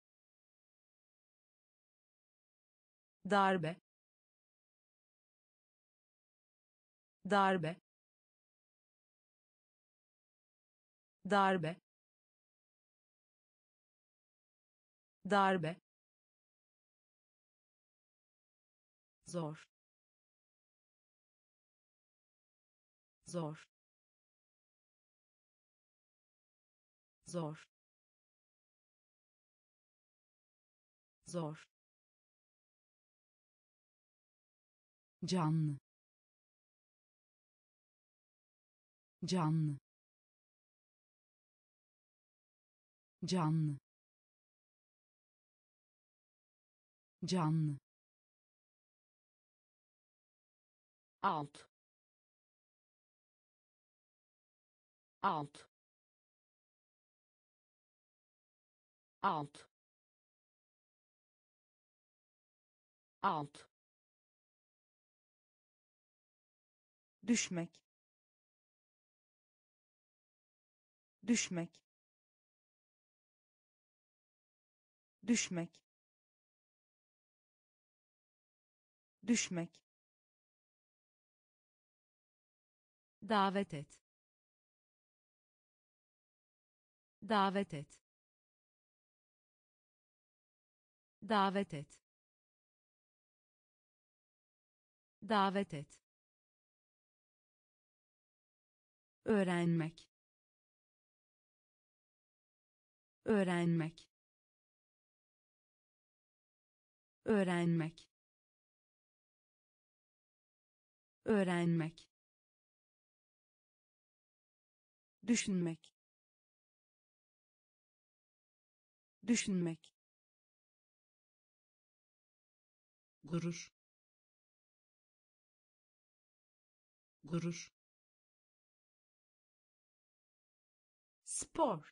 darbe, darbe, darbe, darbe, zor, zor, zor, zor, canlı, canlı, canlı, canlı, alt, alt, alt, alt, düşmek, düşmek, düşmek, düşmek, davet et, davet et, davet et, davet et, öğrenmek, öğrenmek, öğrenmek, öğrenmek, düşünmek, düşünmek, gurur, gurur, spor,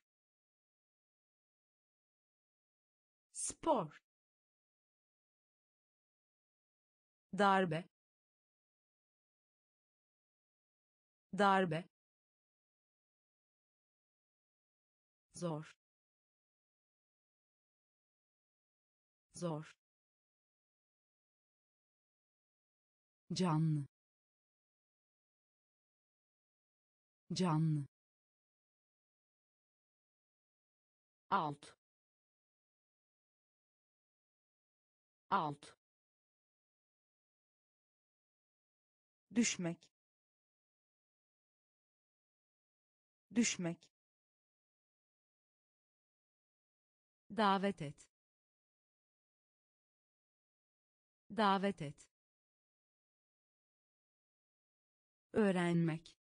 spor, darbe, darbe, zor, zor, canlı, canlı, alt, alt, düşmek, düşmek, davet et, davet et, öğrenmek,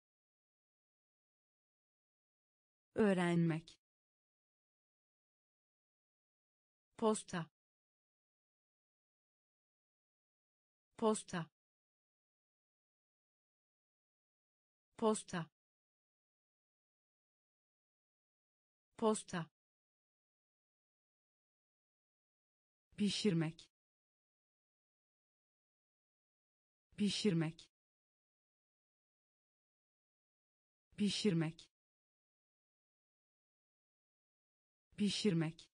öğrenmek, posta posta posta posta pişirmek pişirmek pişirmek pişirmek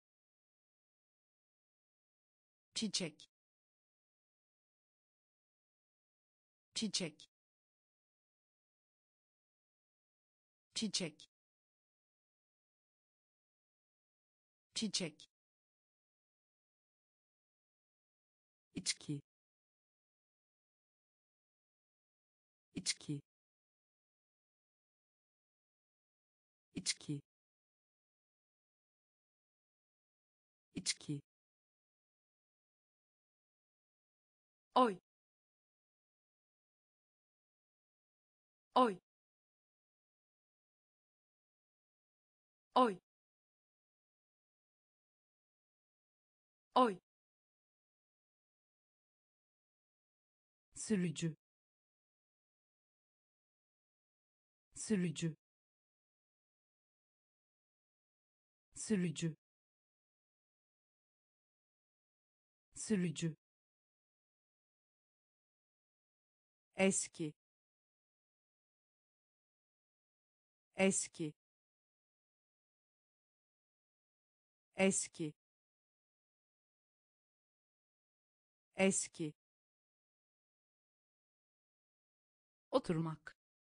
çiçek çiçek çiçek çiçek içki içki içki içki oy oy oy oy sürücü sürücü sürücü sürücü eski eski eski eski oturmak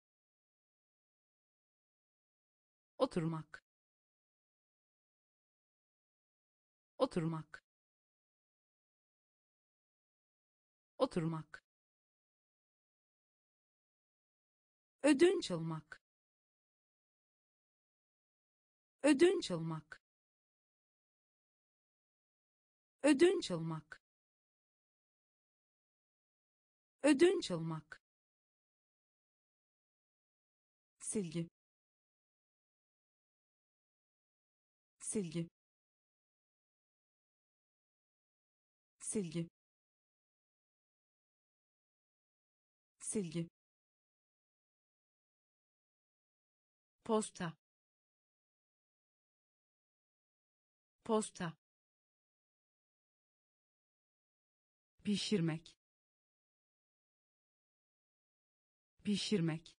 oturmak oturmak oturmak ödünç almak ödünç almak ödünç almak ödünç almak silgi silgi silgi silgi posta posta pişirmek pişirmek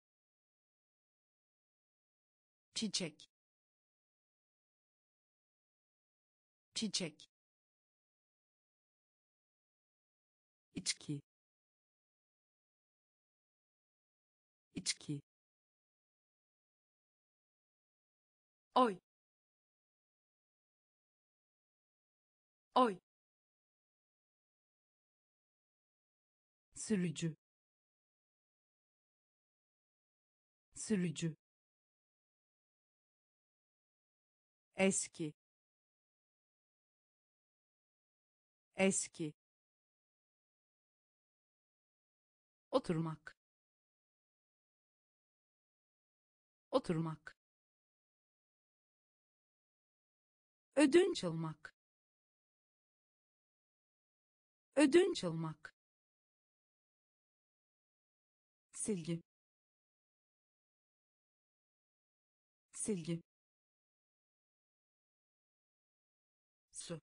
çiçek çiçek içki içki oy oy sürücü sürücü eski eski oturmak oturmak ödünç almak ödünç almak silgi silgi su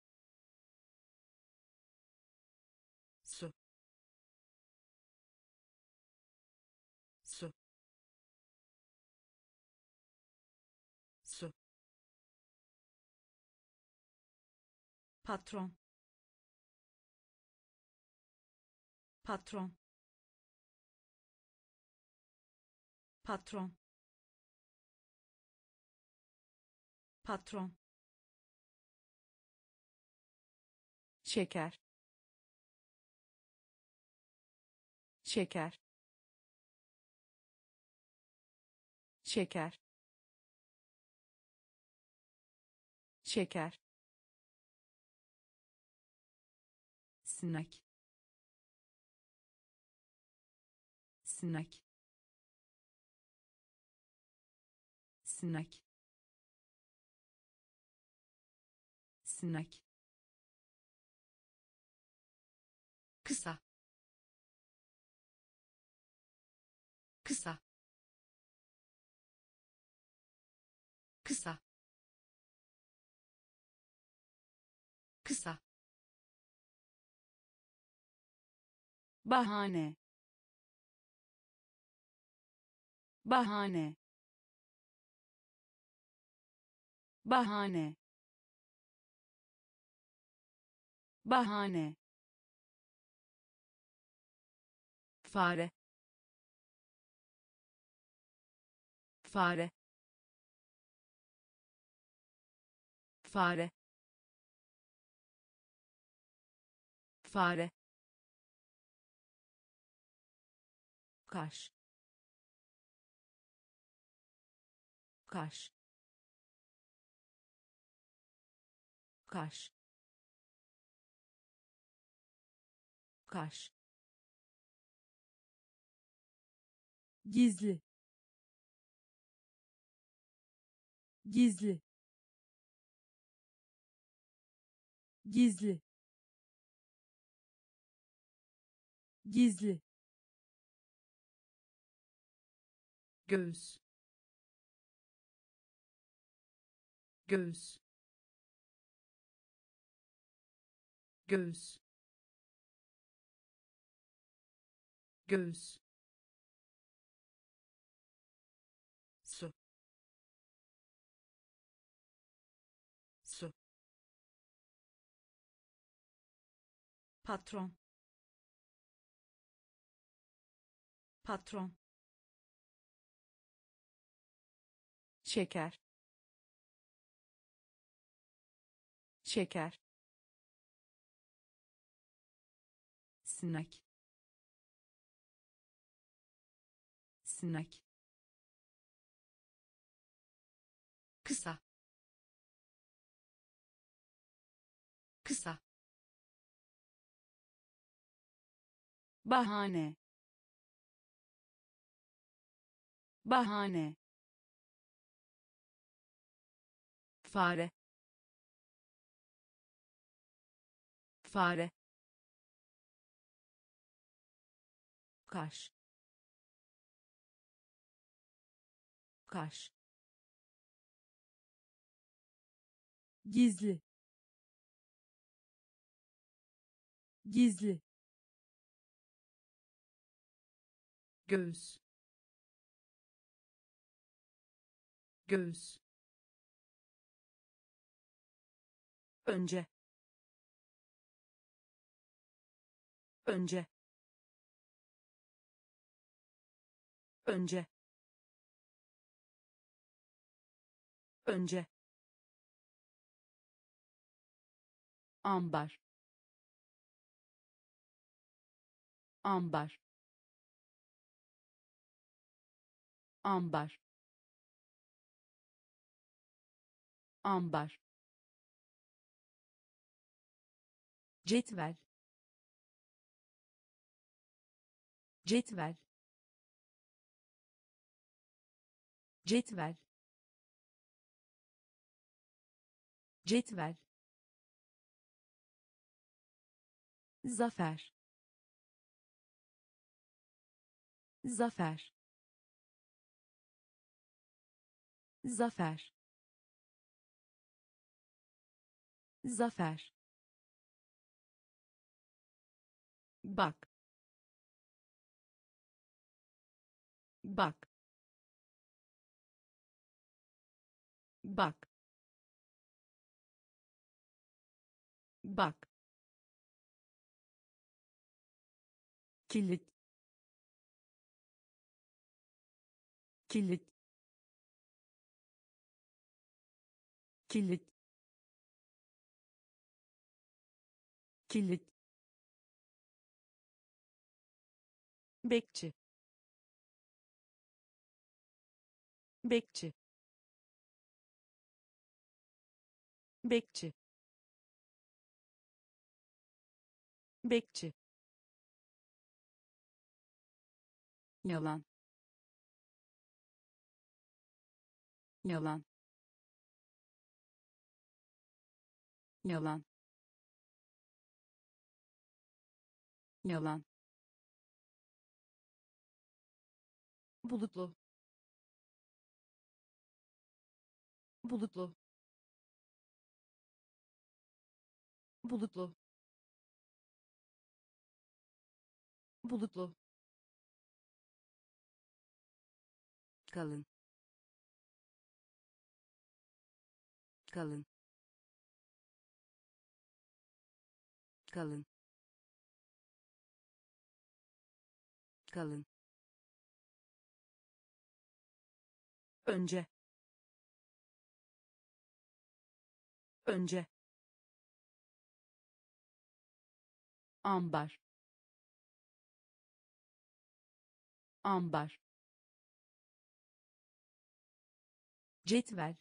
su su su patron patron patron patron şeker şeker şeker şeker sinek sinek sinek Snack. kısa kısa kısa kısa Bahane. Bahane. Bahane. Bahane. Fare. Fare. Fare. Fare. Kaş. Kaş. Kaş. Kaş. Gizli. Gizli. Gizli. Gizli. Göğüs. Göğüs. Göğüs. Göğüs. Su. Su. Patron. Patron. Şeker. Şeker. Snack. Snack. kısa kısa Bahane. Bahane. Fare. Fare. Kaş. Kaş. Gizli. Gizli. Göğüs. Göğüs. Önce. Önce. Önce. Önce. Ambar. Ambar. Ambar. Ambar. Cetvel. Cetvel. Cetvel. Cetvel. Zafer. Zafer. Zafer. Zafer. Bak. Bak. Bak. Bak. Kilit. Kilit. Kilit. Kilit. Bekçi. Bekçi. Bekçi. Bekçi. Yalan. Yalan. yalan, yalan, bulutlu, bulutlu, bulutlu, bulutlu, kalın, kalın, kalın, kalın, önce, önce, ambar, ambar, cetvel,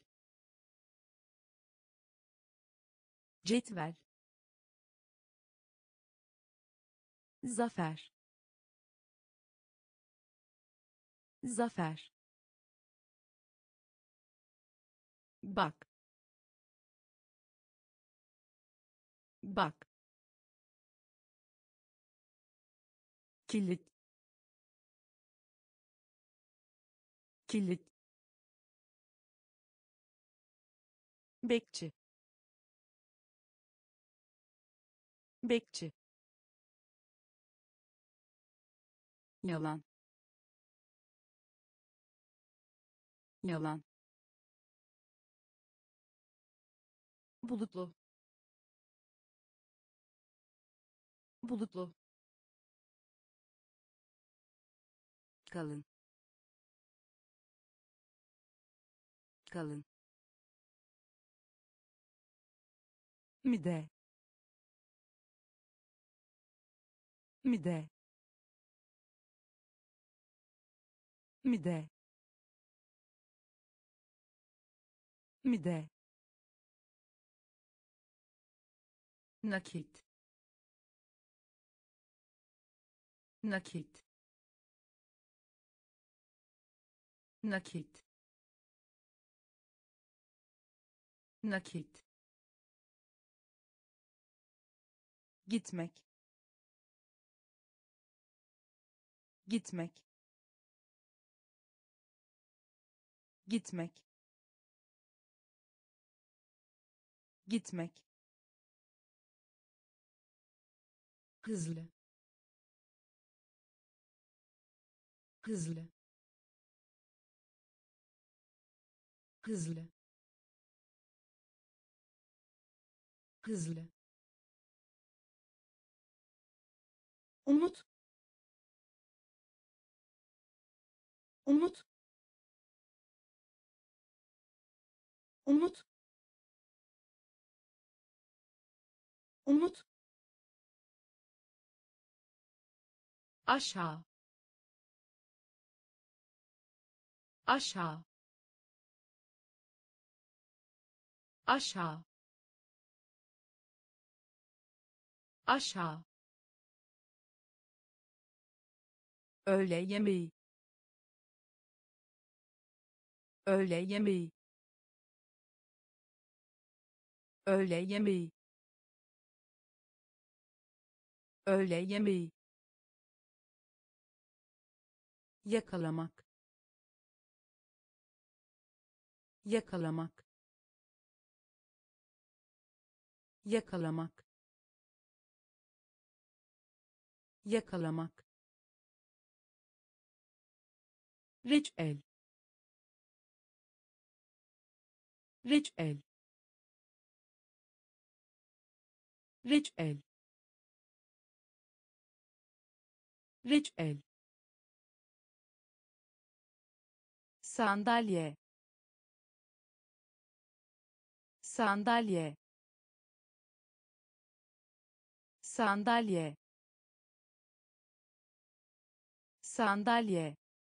cetvel, zafer, zafer, bak, bak, kilit, kilit, bekçi, bekçi, yalan, yalan, bulutlu, bulutlu, kalın, kalın, mide, mide, mide, mide, nakit, nakit, nakit, nakit, gitmek, gitmek, gitmek, gitmek, hızlı, hızlı, hızlı, hızlı, umut, umut, umut, umut, aşağı, aşağı, aşağı, aşağı, öğle yemeği, öğle yemeği, öğle yemeği, öğle yemeği, yakalamak, yakalamak, yakalamak, yakalamak, reçel, reçel, reçel, reçel, sandalye, sandalye, sandalye, sandalye,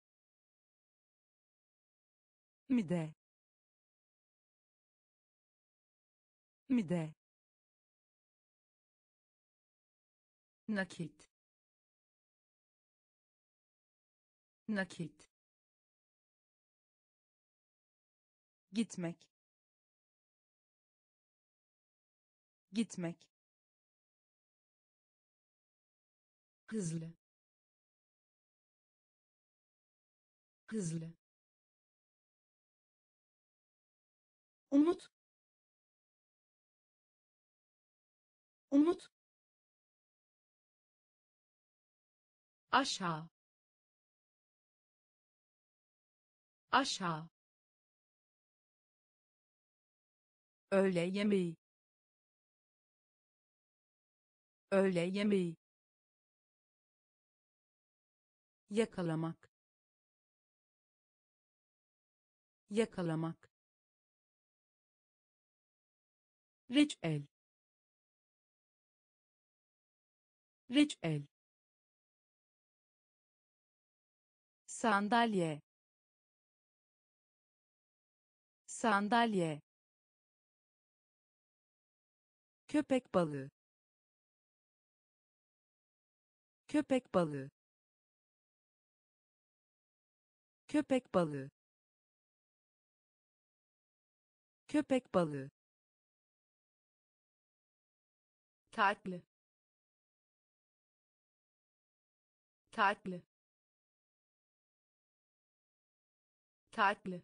mide, mide, nakit, nakit, gitmek, gitmek, hızlı, hızlı, umut, umut, aşağı, aşağı, öğle yemeği, öğle yemeği, yakalamak, yakalamak, reçel, reçel, sandalye, sandalye, köpek balığı, köpek balığı, köpek balığı, köpek balığı, tatlı, tatlı, tatlı,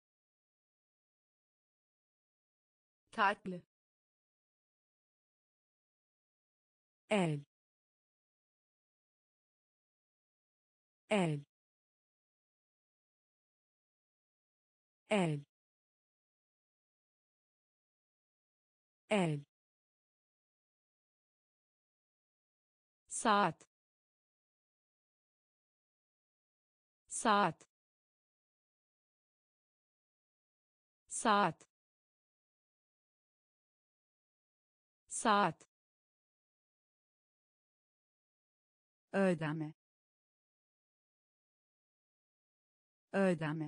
tatlı, el, el, el, el, saat, saat, saat, saat, ödeme, ödeme,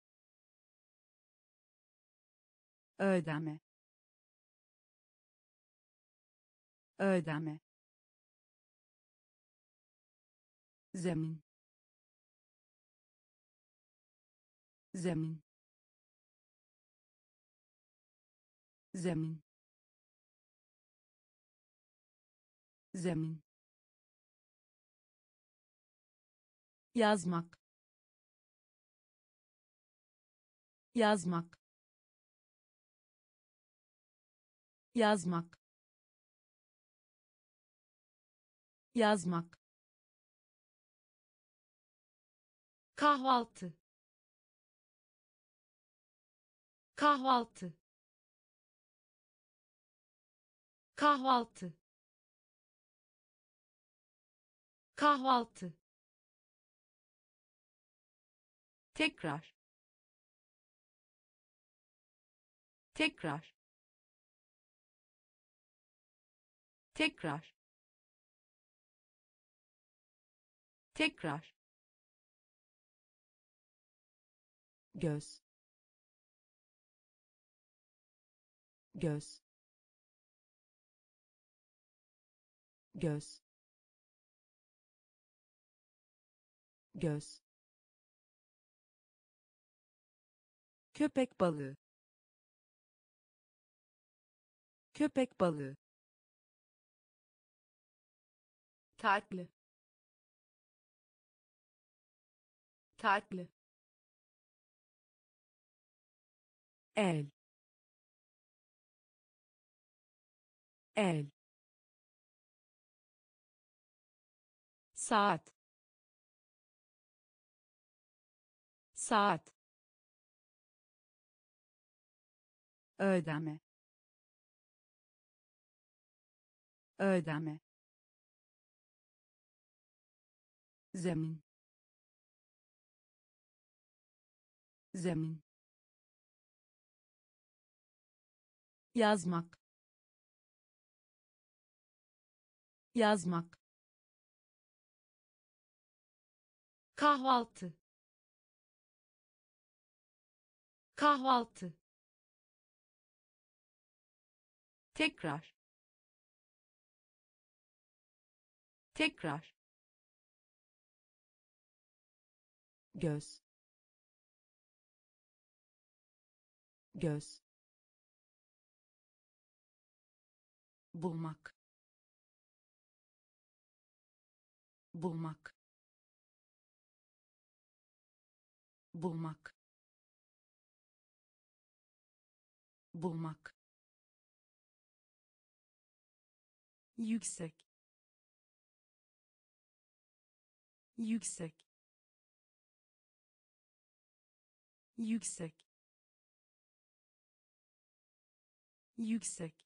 ödeme, ödeme, zemin, zemin, zemin, zemin, yazmak, yazmak, yazmak, yazmak, kahvaltı, kahvaltı, kahvaltı, kahvaltı, tekrar, tekrar, tekrar, tekrar, göz, göz, göz, göz, köpek balığı, köpek balığı, tatlı, tatlı, el, el, saat, saat, ödeme, ödeme, zemin, zemin, yazmak, yazmak, kahvaltı, kahvaltı, tekrar, tekrar, göz, göz, bulmak, bulmak, bulmak, bulmak, yüksek, yüksek, yüksek, yüksek,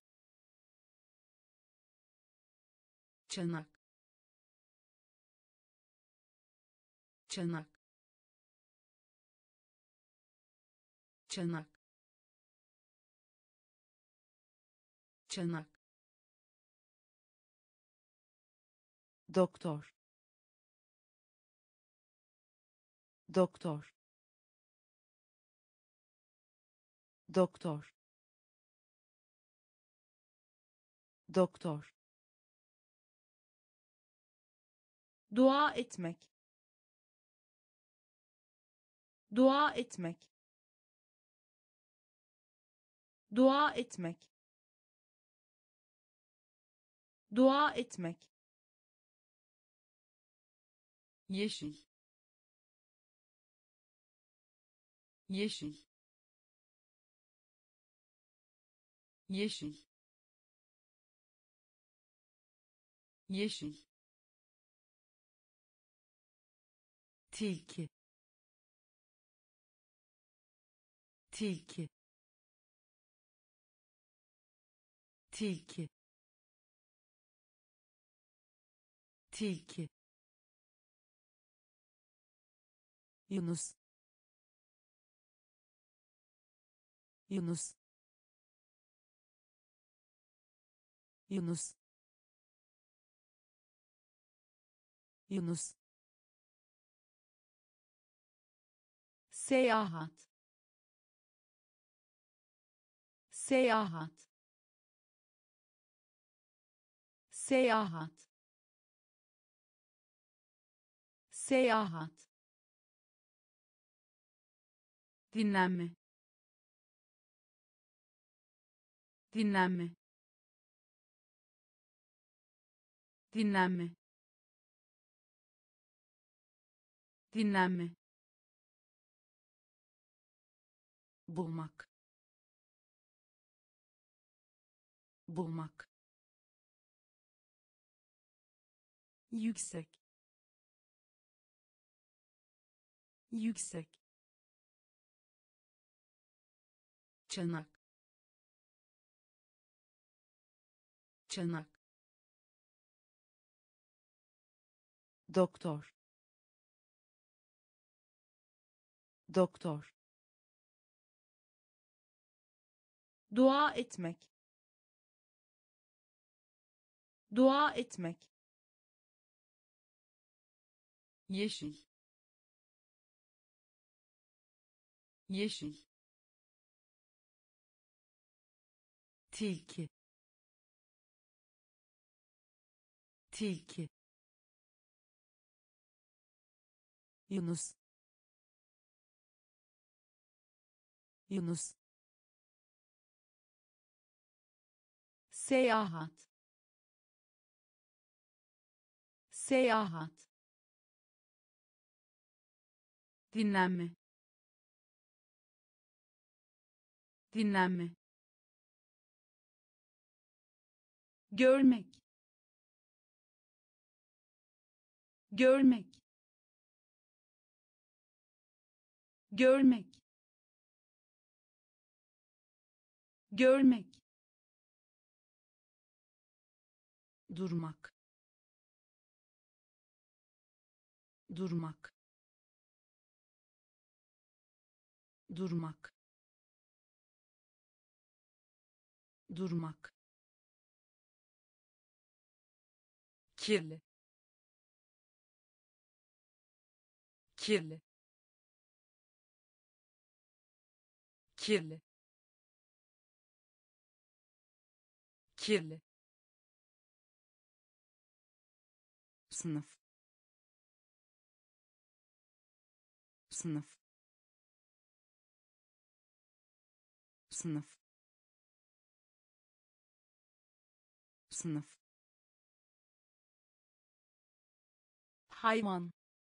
çanak, çanak, çanak, çanak, doktor, doktor, doktor, doktor, Dua etmek. Dua etmek. Dua etmek. Dua etmek. yeşil, yeşil, yeşil, yeşil, tilki, tilki, tilki, tilki, Yunus, Yunus, Yunus, Yunus, Seyahat. Seyahat. Seyahat. Seyahat. dinlenme, dinlenme, dinlenme, dinlenme, bulmak, bulmak, yüksek, yüksek, çanak, çanak, doktor, doktor, Dua etmek. Dua etmek. yeşil, yeşil, tilki, tilki, Yunus, Yunus, Seyahat. Seyahat. dinlenme, dinlenme, Görmek. Görmek. Görmek. Görmek. durmak, durmak, durmak, durmak, kirli, kirli, kirli, kirli, sınıf, sınıf, sınıf, sınıf, hayvan,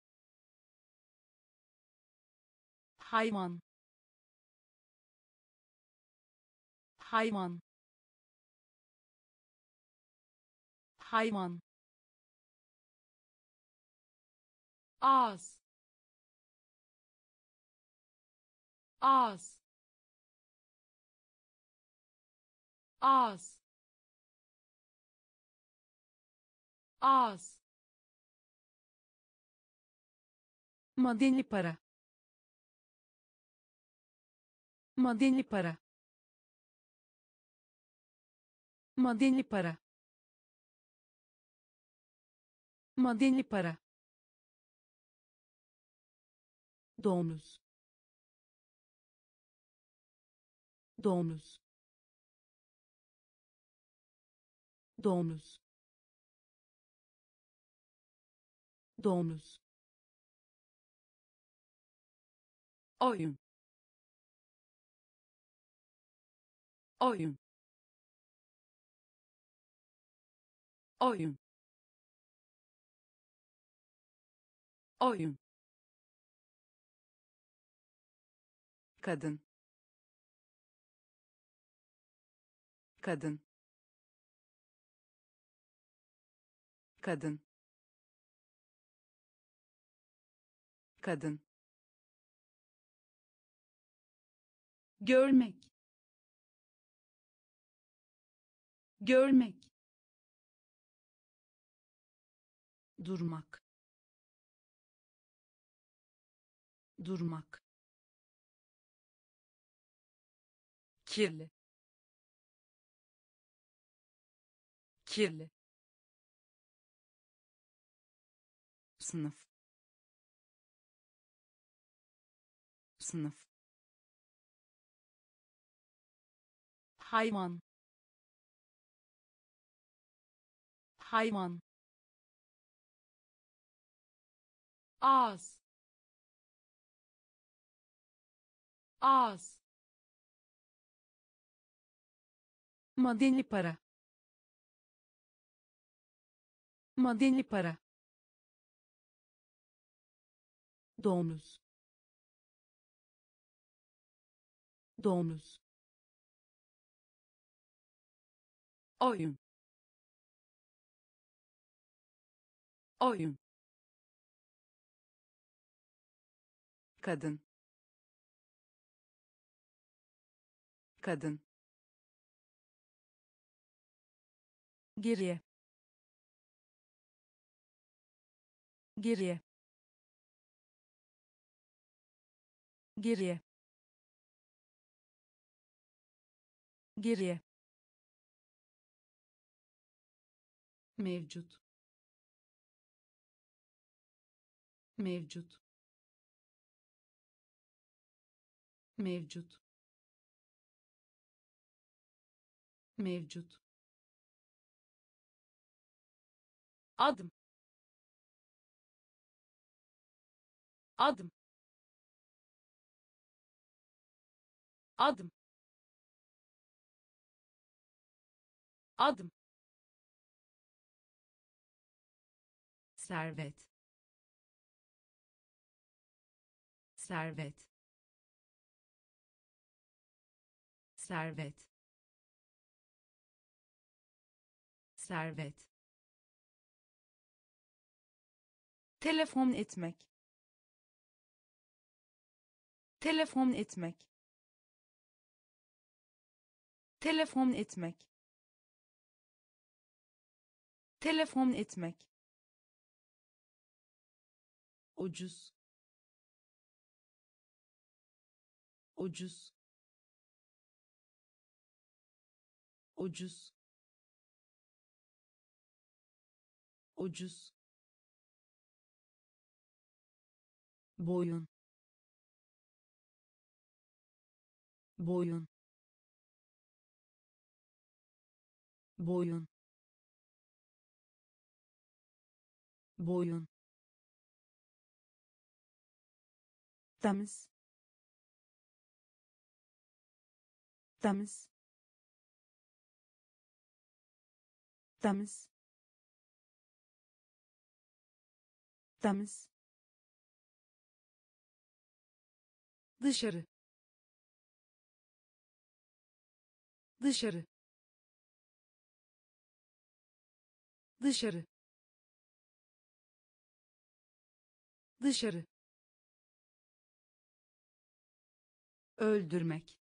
hayvan, hayvan, hayvan, ağız, ağız, ağız, ağız, madenli para, madenli para, madenli para, madenli para, domuz, domuz, domuz, domuz, oyun, oyun, oyun, oyun, kadın, kadın, kadın, kadın, görmek, görmek, durmak, durmak, kirli, kirli, sınıf, sınıf, hayvan, hayvan, ağız, ağız, madenli para, madenli para, domuz, domuz, oyun, oyun, kadın, kadın, geriye, geriye, geriye, geriye, mevcut, mevcut, mevcut, mevcut, adım, adım, adım, adım, servet, servet, servet, servet, telefon etmek, telefon etmek, telefon etmek, telefon etmek, ucuz, ucuz, ucuz, ucuz, boyun, boyun, boyun, boyun, temiz, temiz, temiz, temiz, dışarı, dışarı, dışarı, dışarı, öldürmek,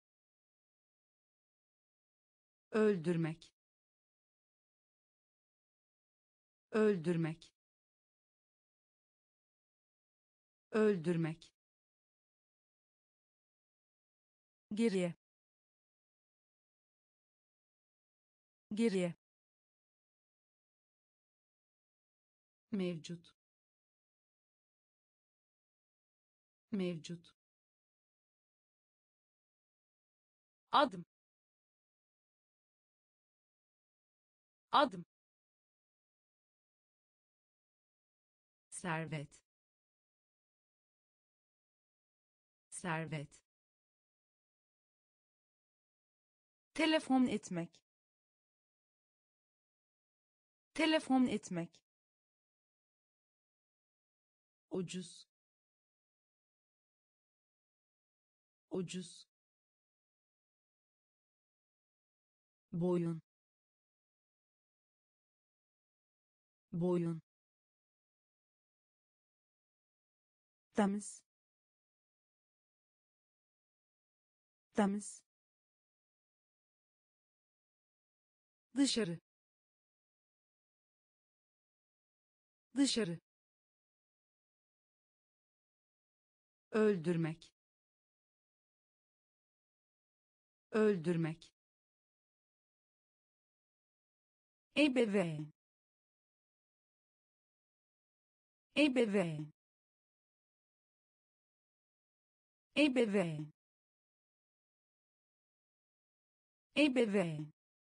öldürmek, öldürmek, öldürmek, geriye, geriye, mevcut, mevcut, adım, adım, servet, servet, telefon etmek, telefon etmek, ucuz, ucuz, boyun, boyun, temiz, temiz, dışarı, dışarı, öldürmek, öldürmek, ebeveyn, ebeveyn, ebeveyn, ebeveyn,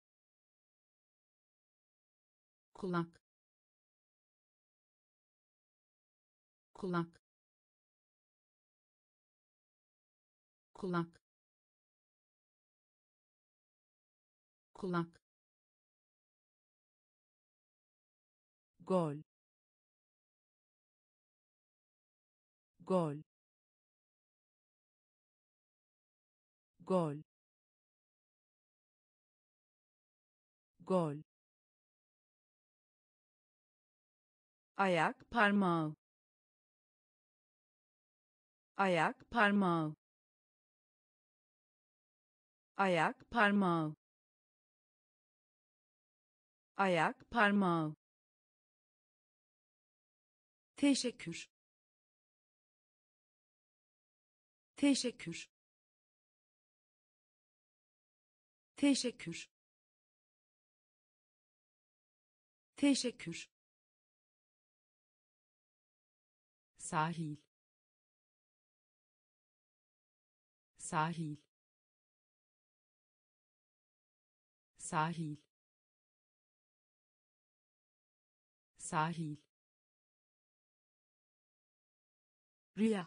kulak, kulak, kulak, kulak, gol, gol, gol, gol, ayak parmağı, ayak parmağı, ayak parmağı, ayak parmağı, teşekkür, teşekkür, teşekkür, teşekkür, sahil, sahil, sahil, sahil, rüya,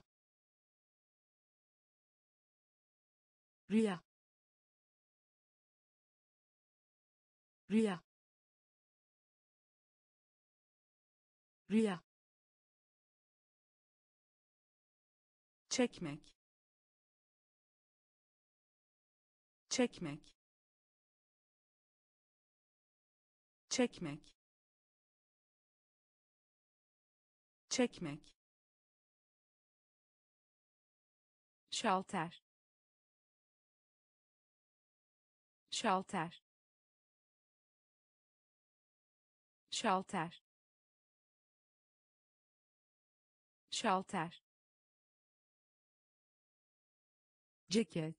rüya, rüya, rüya, çekmek, çekmek, çekmek, çekmek, şalter, şalter, şalter, şalter, ceket,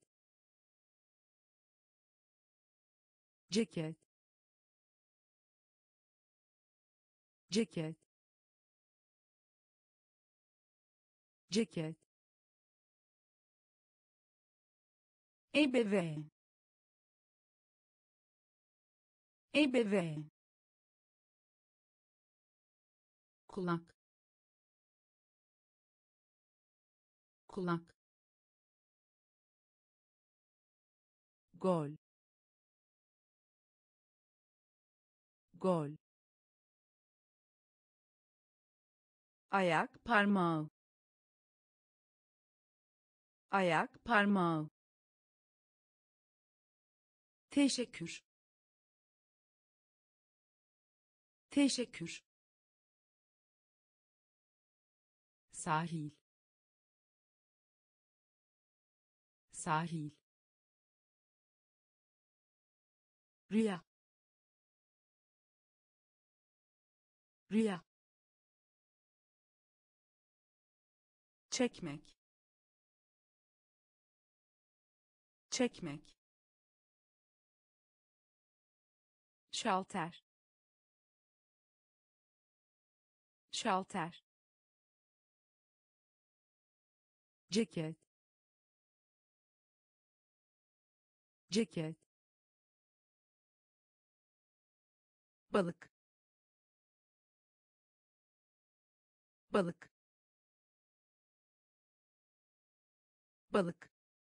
ceket, ceket, ceket, ebeveyn, ebeveyn, kulak, kulak, gol, gol, ayak parmağı, ayak parmağı, teşekkür, teşekkür, sahil, sahil, rüya, rüya, çekmek, çekmek, şalter, şalter, ceket, ceket, balık, balık, balık,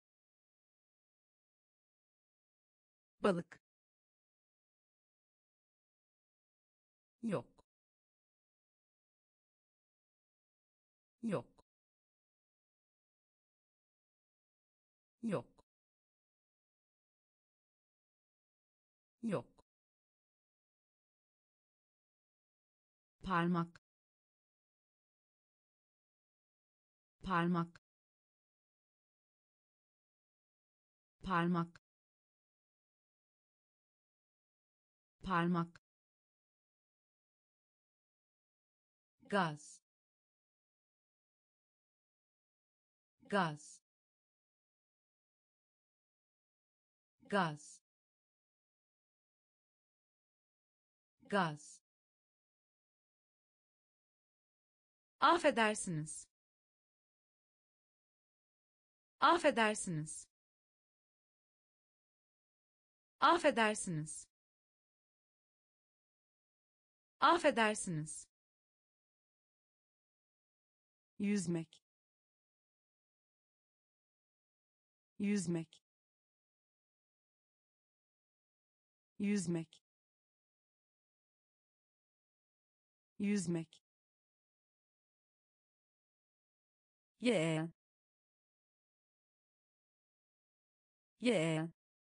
balık, yok, yok, yok, yok, parmak, parmak, parmak, parmak, gaz, gaz, gaz, gaz, affedersiniz, affedersiniz, affedersiniz, affedersiniz, yüzmek, yüzmek, yüzmek, yüzmek, yeğen, yeğen,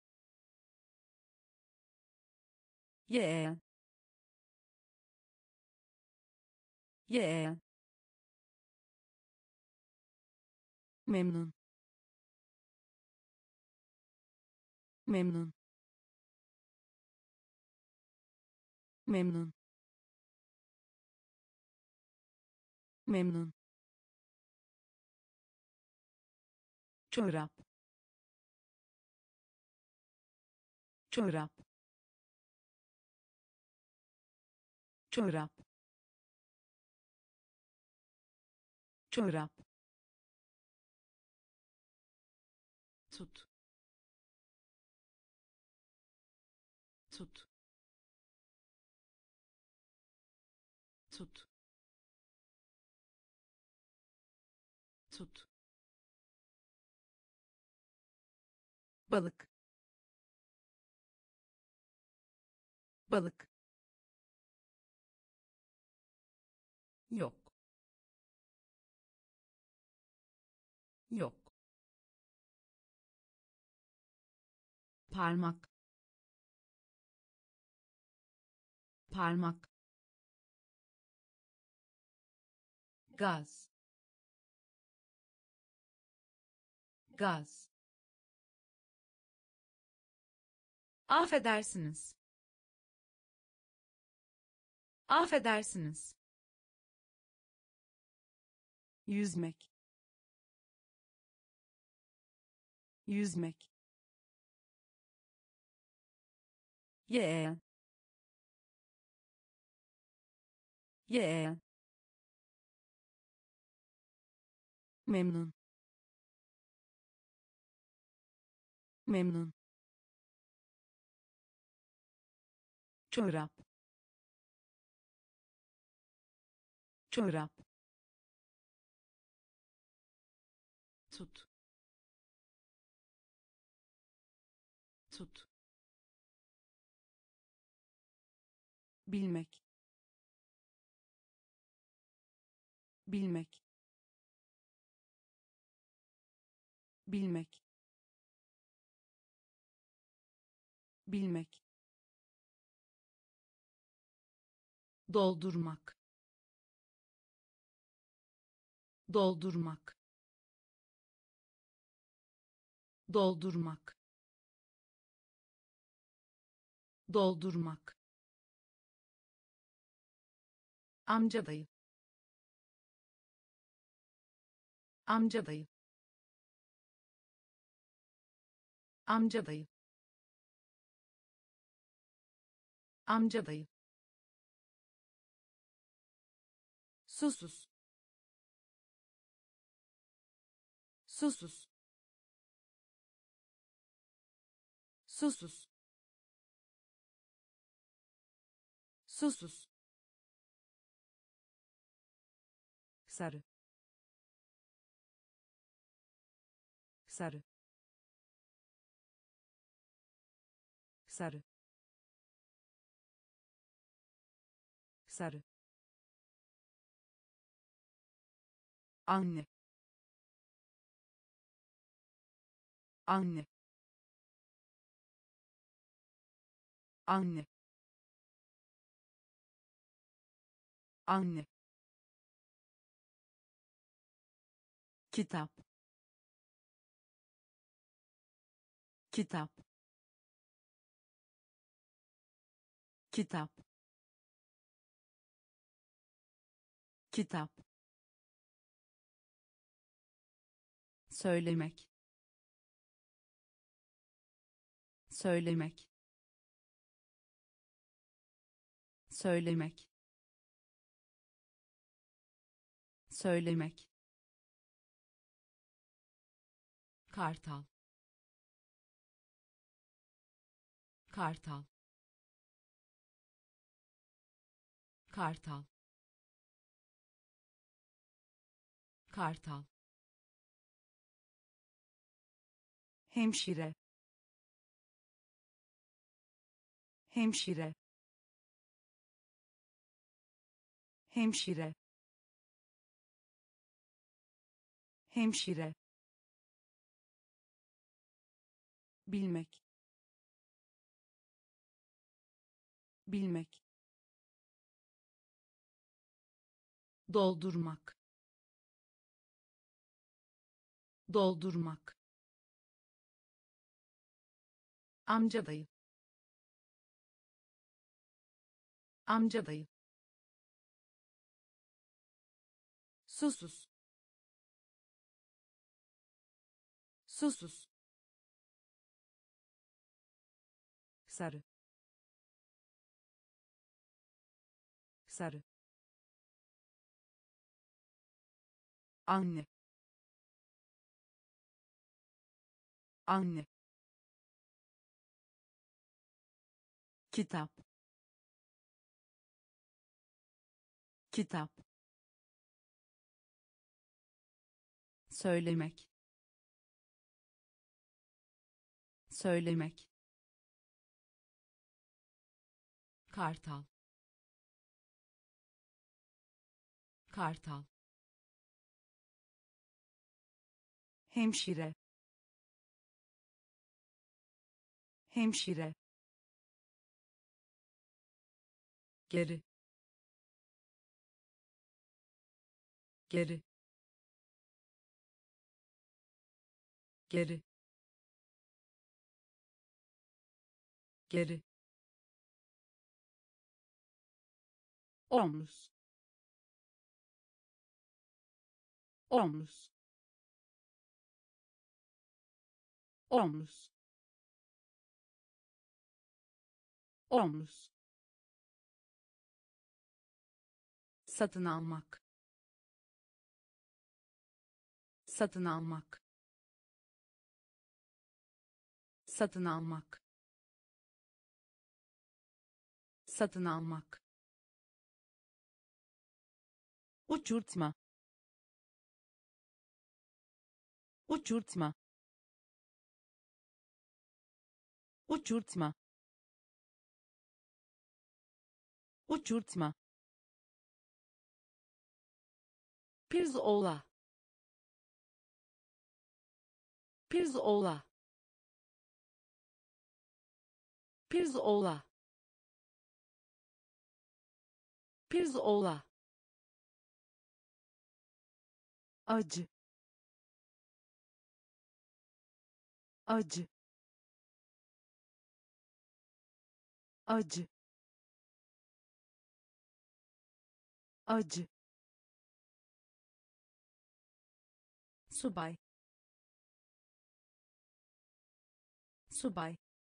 yeğen, yeğen, memnun, memnun, memnun, memnun, çorap, çorap, çorap, çorap, tut, tut, tut, tut, balık, balık, yok, yok, parmak, parmak, gaz, gaz, affedersiniz, affedersiniz, yüzmek, yüzmek, yeğen, yeğen, memnun, memnun, çorap, çorap, tut, tut, bilmek bilmek bilmek bilmek doldurmak doldurmak doldurmak doldurmak amca dayı amca dayı amca dayı amca dayı susuz susuz susuz susuz sarı sarı sarı sarı anne anne anne anne kitap kitap kitap kitap söylemek söylemek söylemek söylemek kartal kartal kartal kartal hemşire hemşire hemşire hemşire bilmek bilmek doldurmak doldurmak amca dayı amca dayı susuz susuz sarı sarı anne anne kitap kitap söylemek söylemek kartal kartal hemşire hemşire geri geri geri geri omuz omuz omuz omuz satın almak satın almak satın almak satın almak uçurtma uçurtma uçurtma uçurtma, pirzola, pirzola, pirzola, pirzola, acı, acı, acı, acı, subay, subay,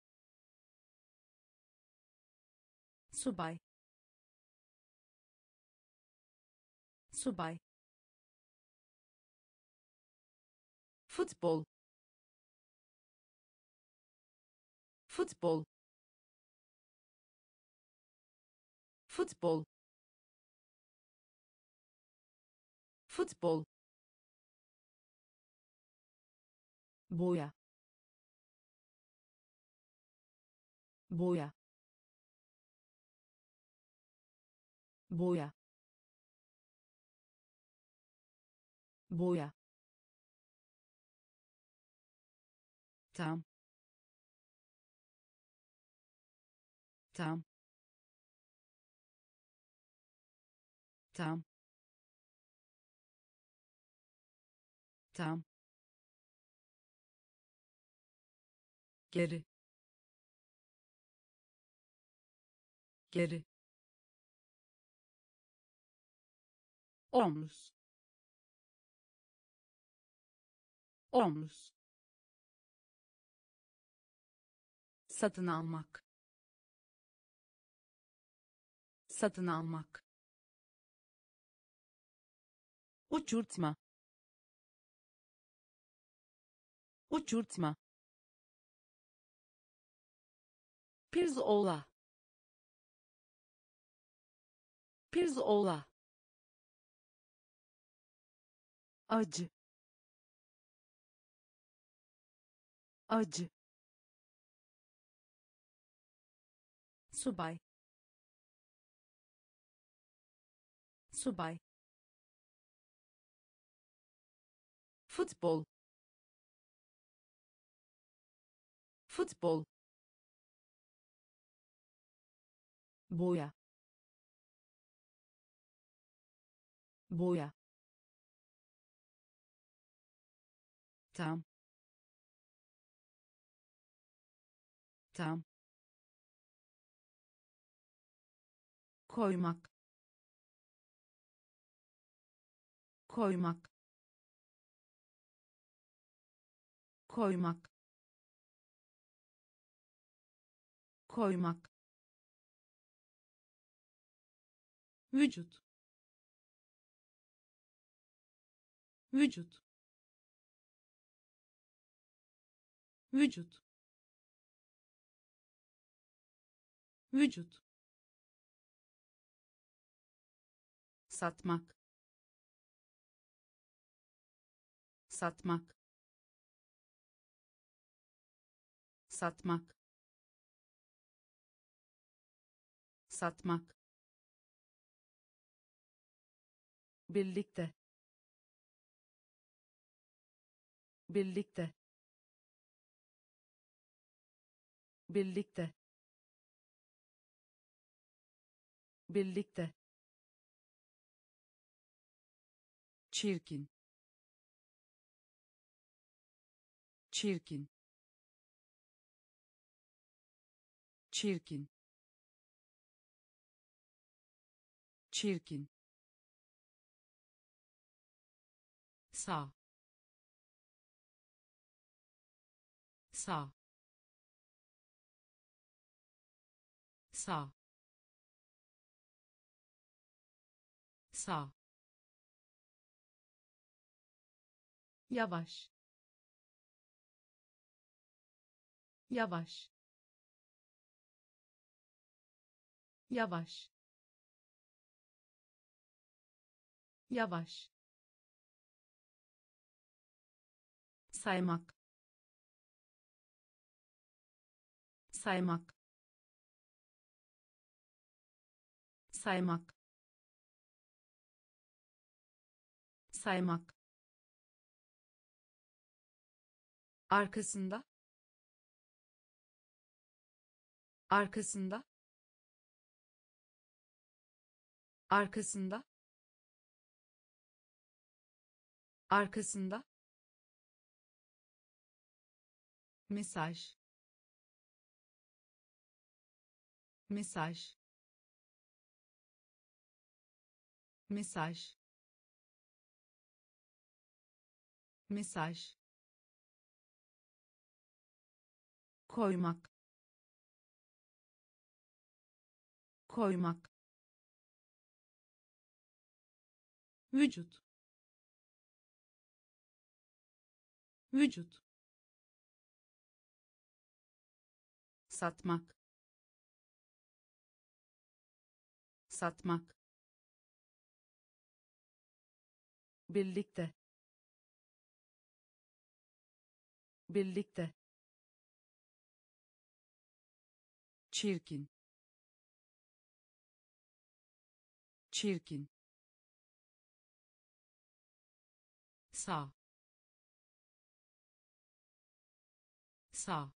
subay, subay, futbol, futbol, futbol, futbol, boya, boya, boya, boya, tam, tam, tam, tam, geri, geri, omuz, omuz, satın almak, satın almak, uçurtma, uçurtma, pirzola, pirzola, acı, acı, subay, subay, futbol, futbol, boya, boya, tam, tam, koymak, koymak, koymak, koymak, vücut, vücut, vücut, vücut, satmak, satmak, satmak, satmak, birlikte, birlikte, birlikte, birlikte, çirkin, çirkin, çirkin, çirkin, sağ, sağ, sağ, sağ, yavaş, yavaş, yavaş, yavaş, saymak, saymak, saymak, saymak, arkasında, arkasında, arkasında, arkasında, mesaj, mesaj, mesaj, mesaj, koymak, koymak, vücut, vücut, satmak, satmak, birlikte, birlikte, çirkin, çirkin, sağ, sağ,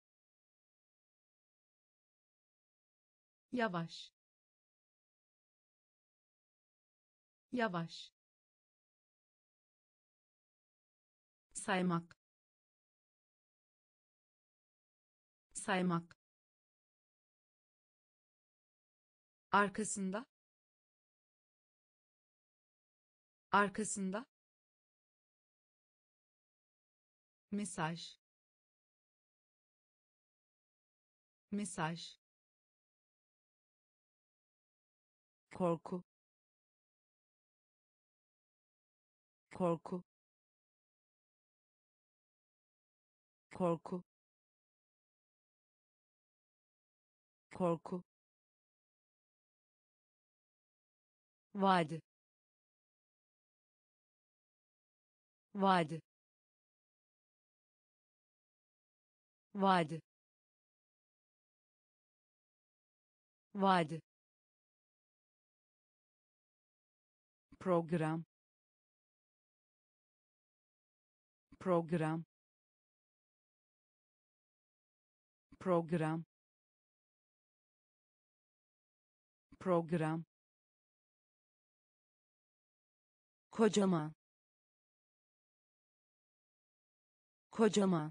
yavaş, yavaş, saymak, saymak, arkasında, arkasında, mesaj, mesaj, korku, korku, korku, korku, vadi, vadi, vadi, vadi, program, program, program, program, kocaman, kocaman,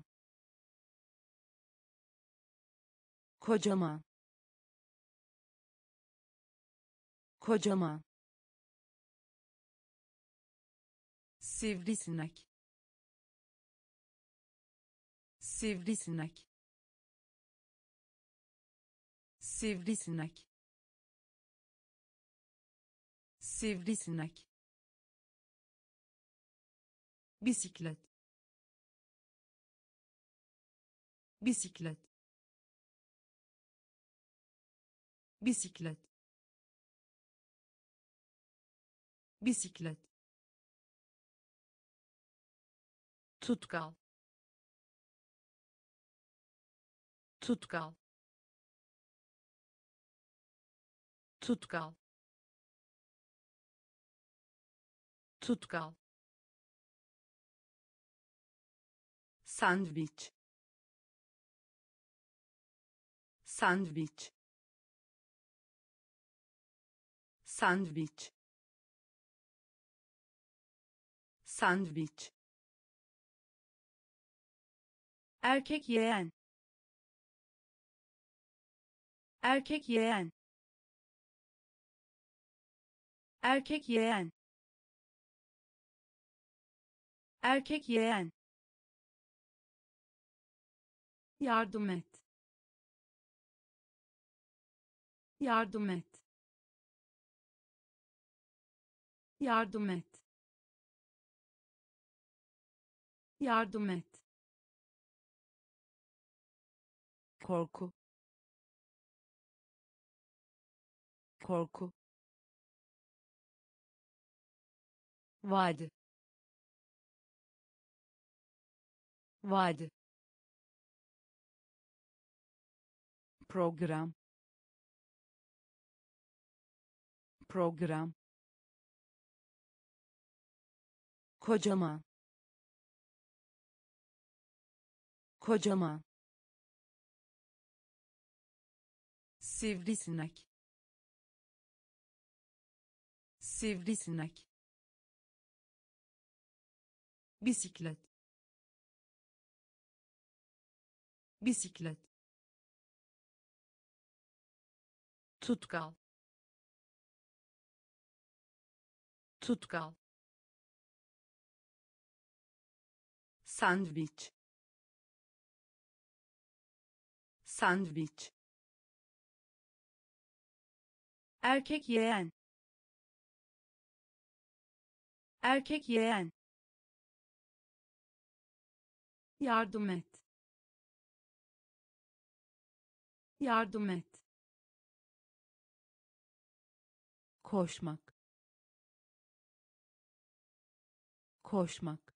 kocaman, kocaman, sivrisinek, sivrisinek, sivrisinek, sivrisinek, bisiklet, bisiklet, bisiklet, bisiklet, tutkal, tutkal, tutkal, tutkal, sandviç, sandviç, sandviç, sandviç, erkek yeğen, erkek yeğen, erkek yeğen, erkek yeğen, yardım et, yardım et, yardım et, yardım et, korku, korku, vadi, vadi, program, program, kocaman, kocaman, sivrisinek, sivrisinek, bisiklet, bisiklet, tutkal, tutkal, sandviç, sandviç, erkek yeğen, erkek yeğen, yardım et, yardım et, koşmak, koşmak,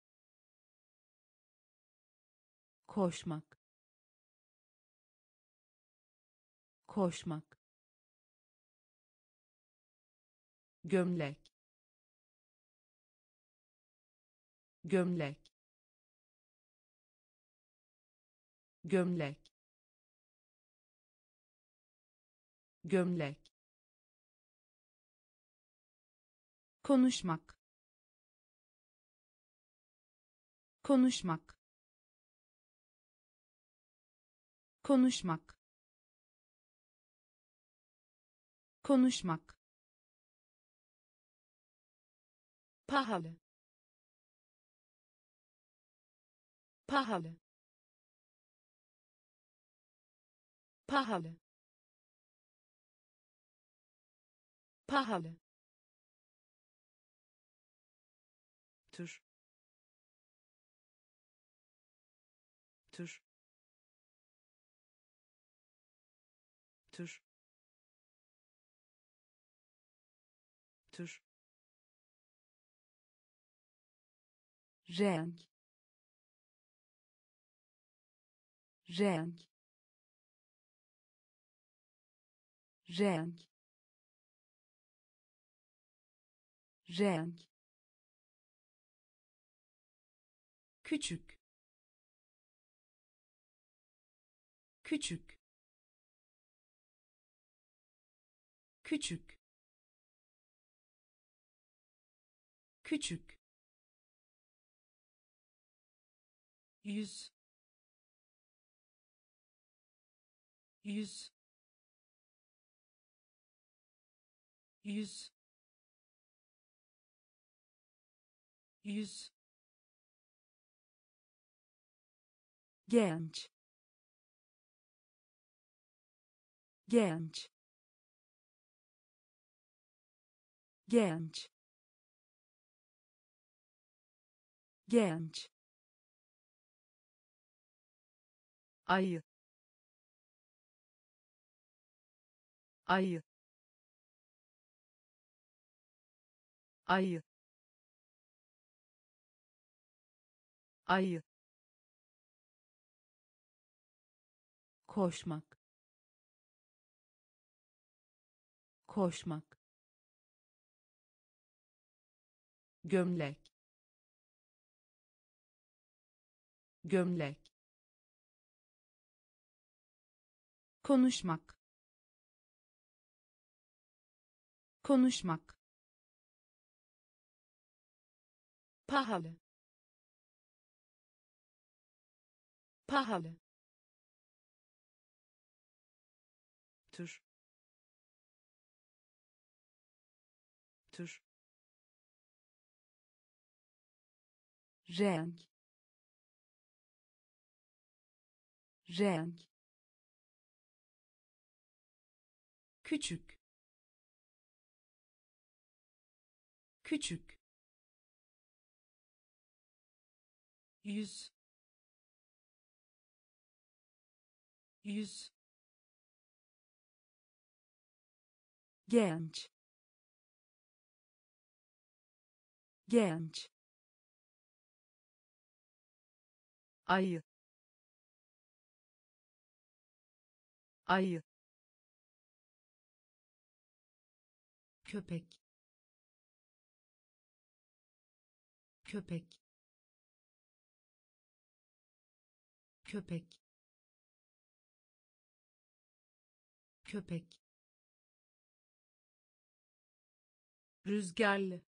koşmak, koşmak, gömlek, gömlek, gömlek, gömlek, konuşmak, konuşmak, konuşmak, konuşmak, pahalı, pahalı, pahalı, pahalı, tür, tür, tür, tür, renk, renk, renk, renk, küçük, küçük, küçük, küçük, yüz, yüz, yüz, yüz, genç, genç, genç, genç, ayı, ayı, ayı, ayı, koşmak, koşmak, gömlek, gömlek, konuşmak, konuşmak, pahalı, pahalı, tür, tür, renk, renk, küçük, küçük, yüz, yüz, genç, genç, ayı, ayı, köpek köpek köpek köpek rüzgarlı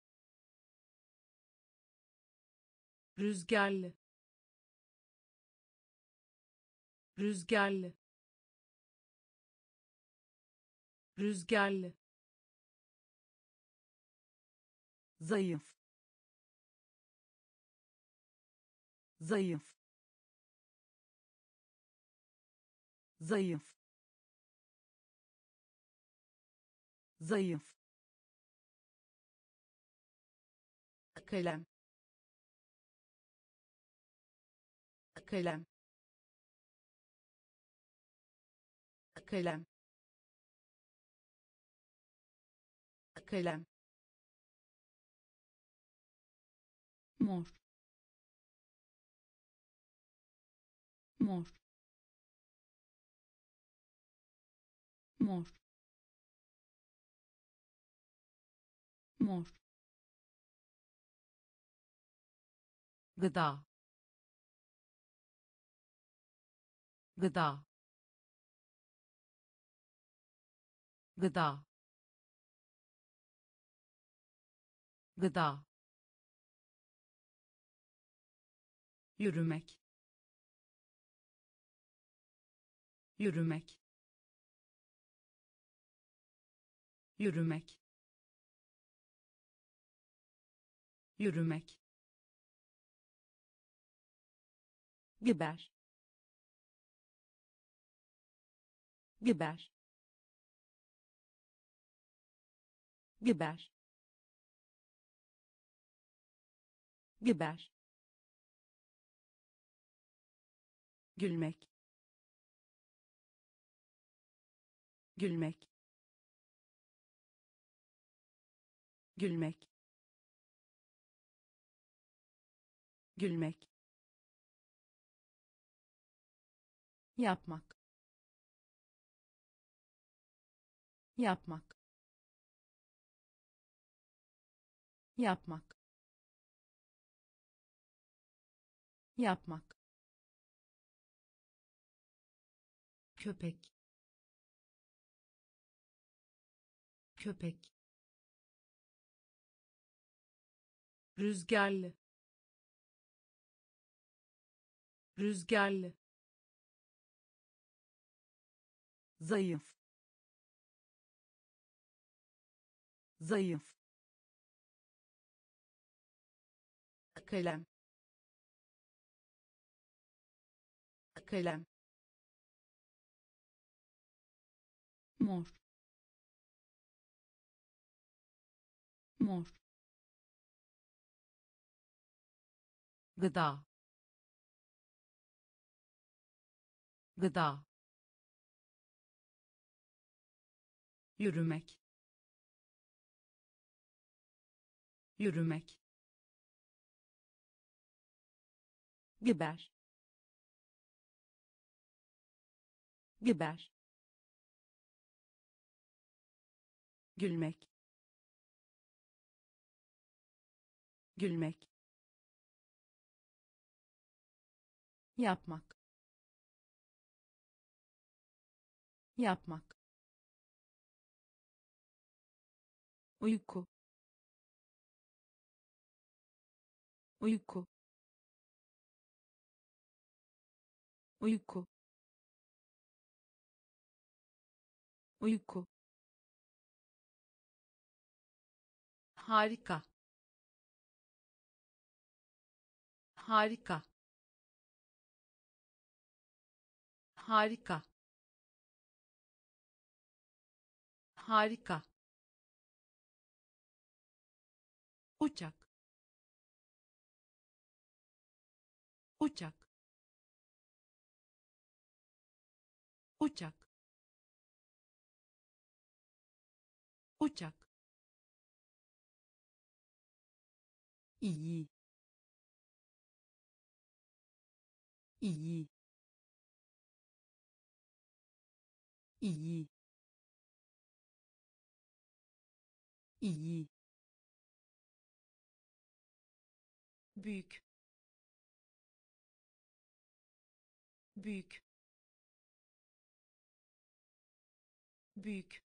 rüzgarlı rüzgarlı rüzgarlı zayıf zayıf zayıf zayıf kalem kalem kalem kalem mor mor mor mor gıda gıda gıda gıda yürümek yürümek yürümek yürümek biber biber biber biber gülmek gülmek gülmek gülmek yapmak yapmak yapmak yapmak köpek köpek rüzgarlı rüzgarlı zayıf zayıf kalem kalem mor mor gıda gıda yürümek yürümek biber biber gülmek gülmek yapmak yapmak uyku uyku uyku uyku harika harika harika harika uçak uçak uçak uçak iyi iyi iyi iyi, büyük, büyük, büyük,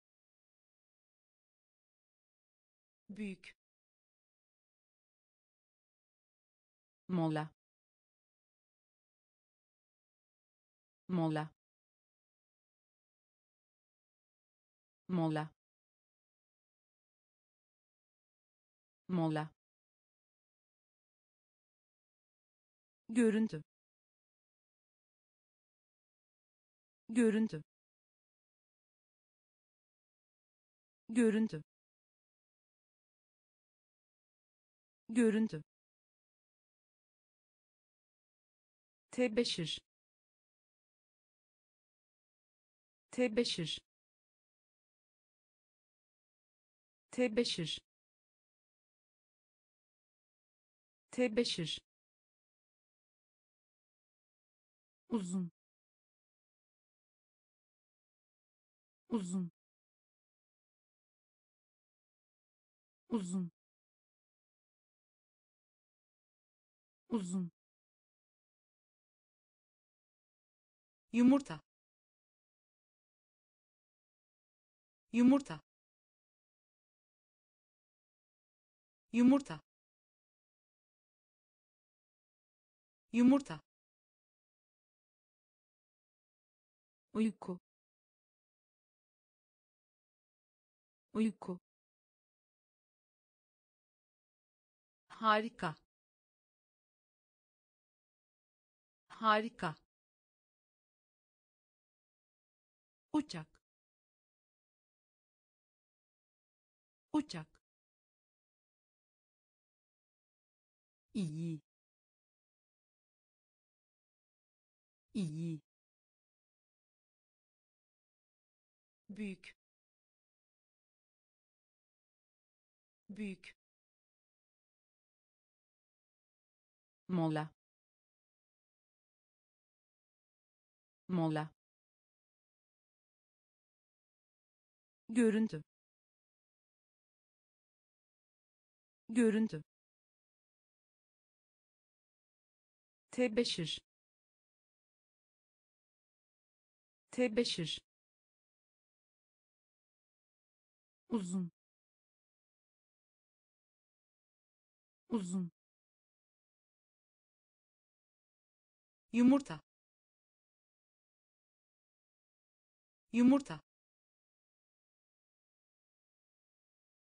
büyük, mola, mola, mola, mola, görüntü, görüntü, görüntü, görüntü, tebeşir, tebeşir, tebeşir, tebeşir, uzun, uzun, uzun, uzun, yumurta, yumurta, yumurta, yumurta, uyku, uyku, harika, harika, uçak, uçak, iyi, iyi, büyük, büyük, mola, mola, görüntü, görüntü, tebeşir, tebeşir, uzun, uzun, yumurta, yumurta,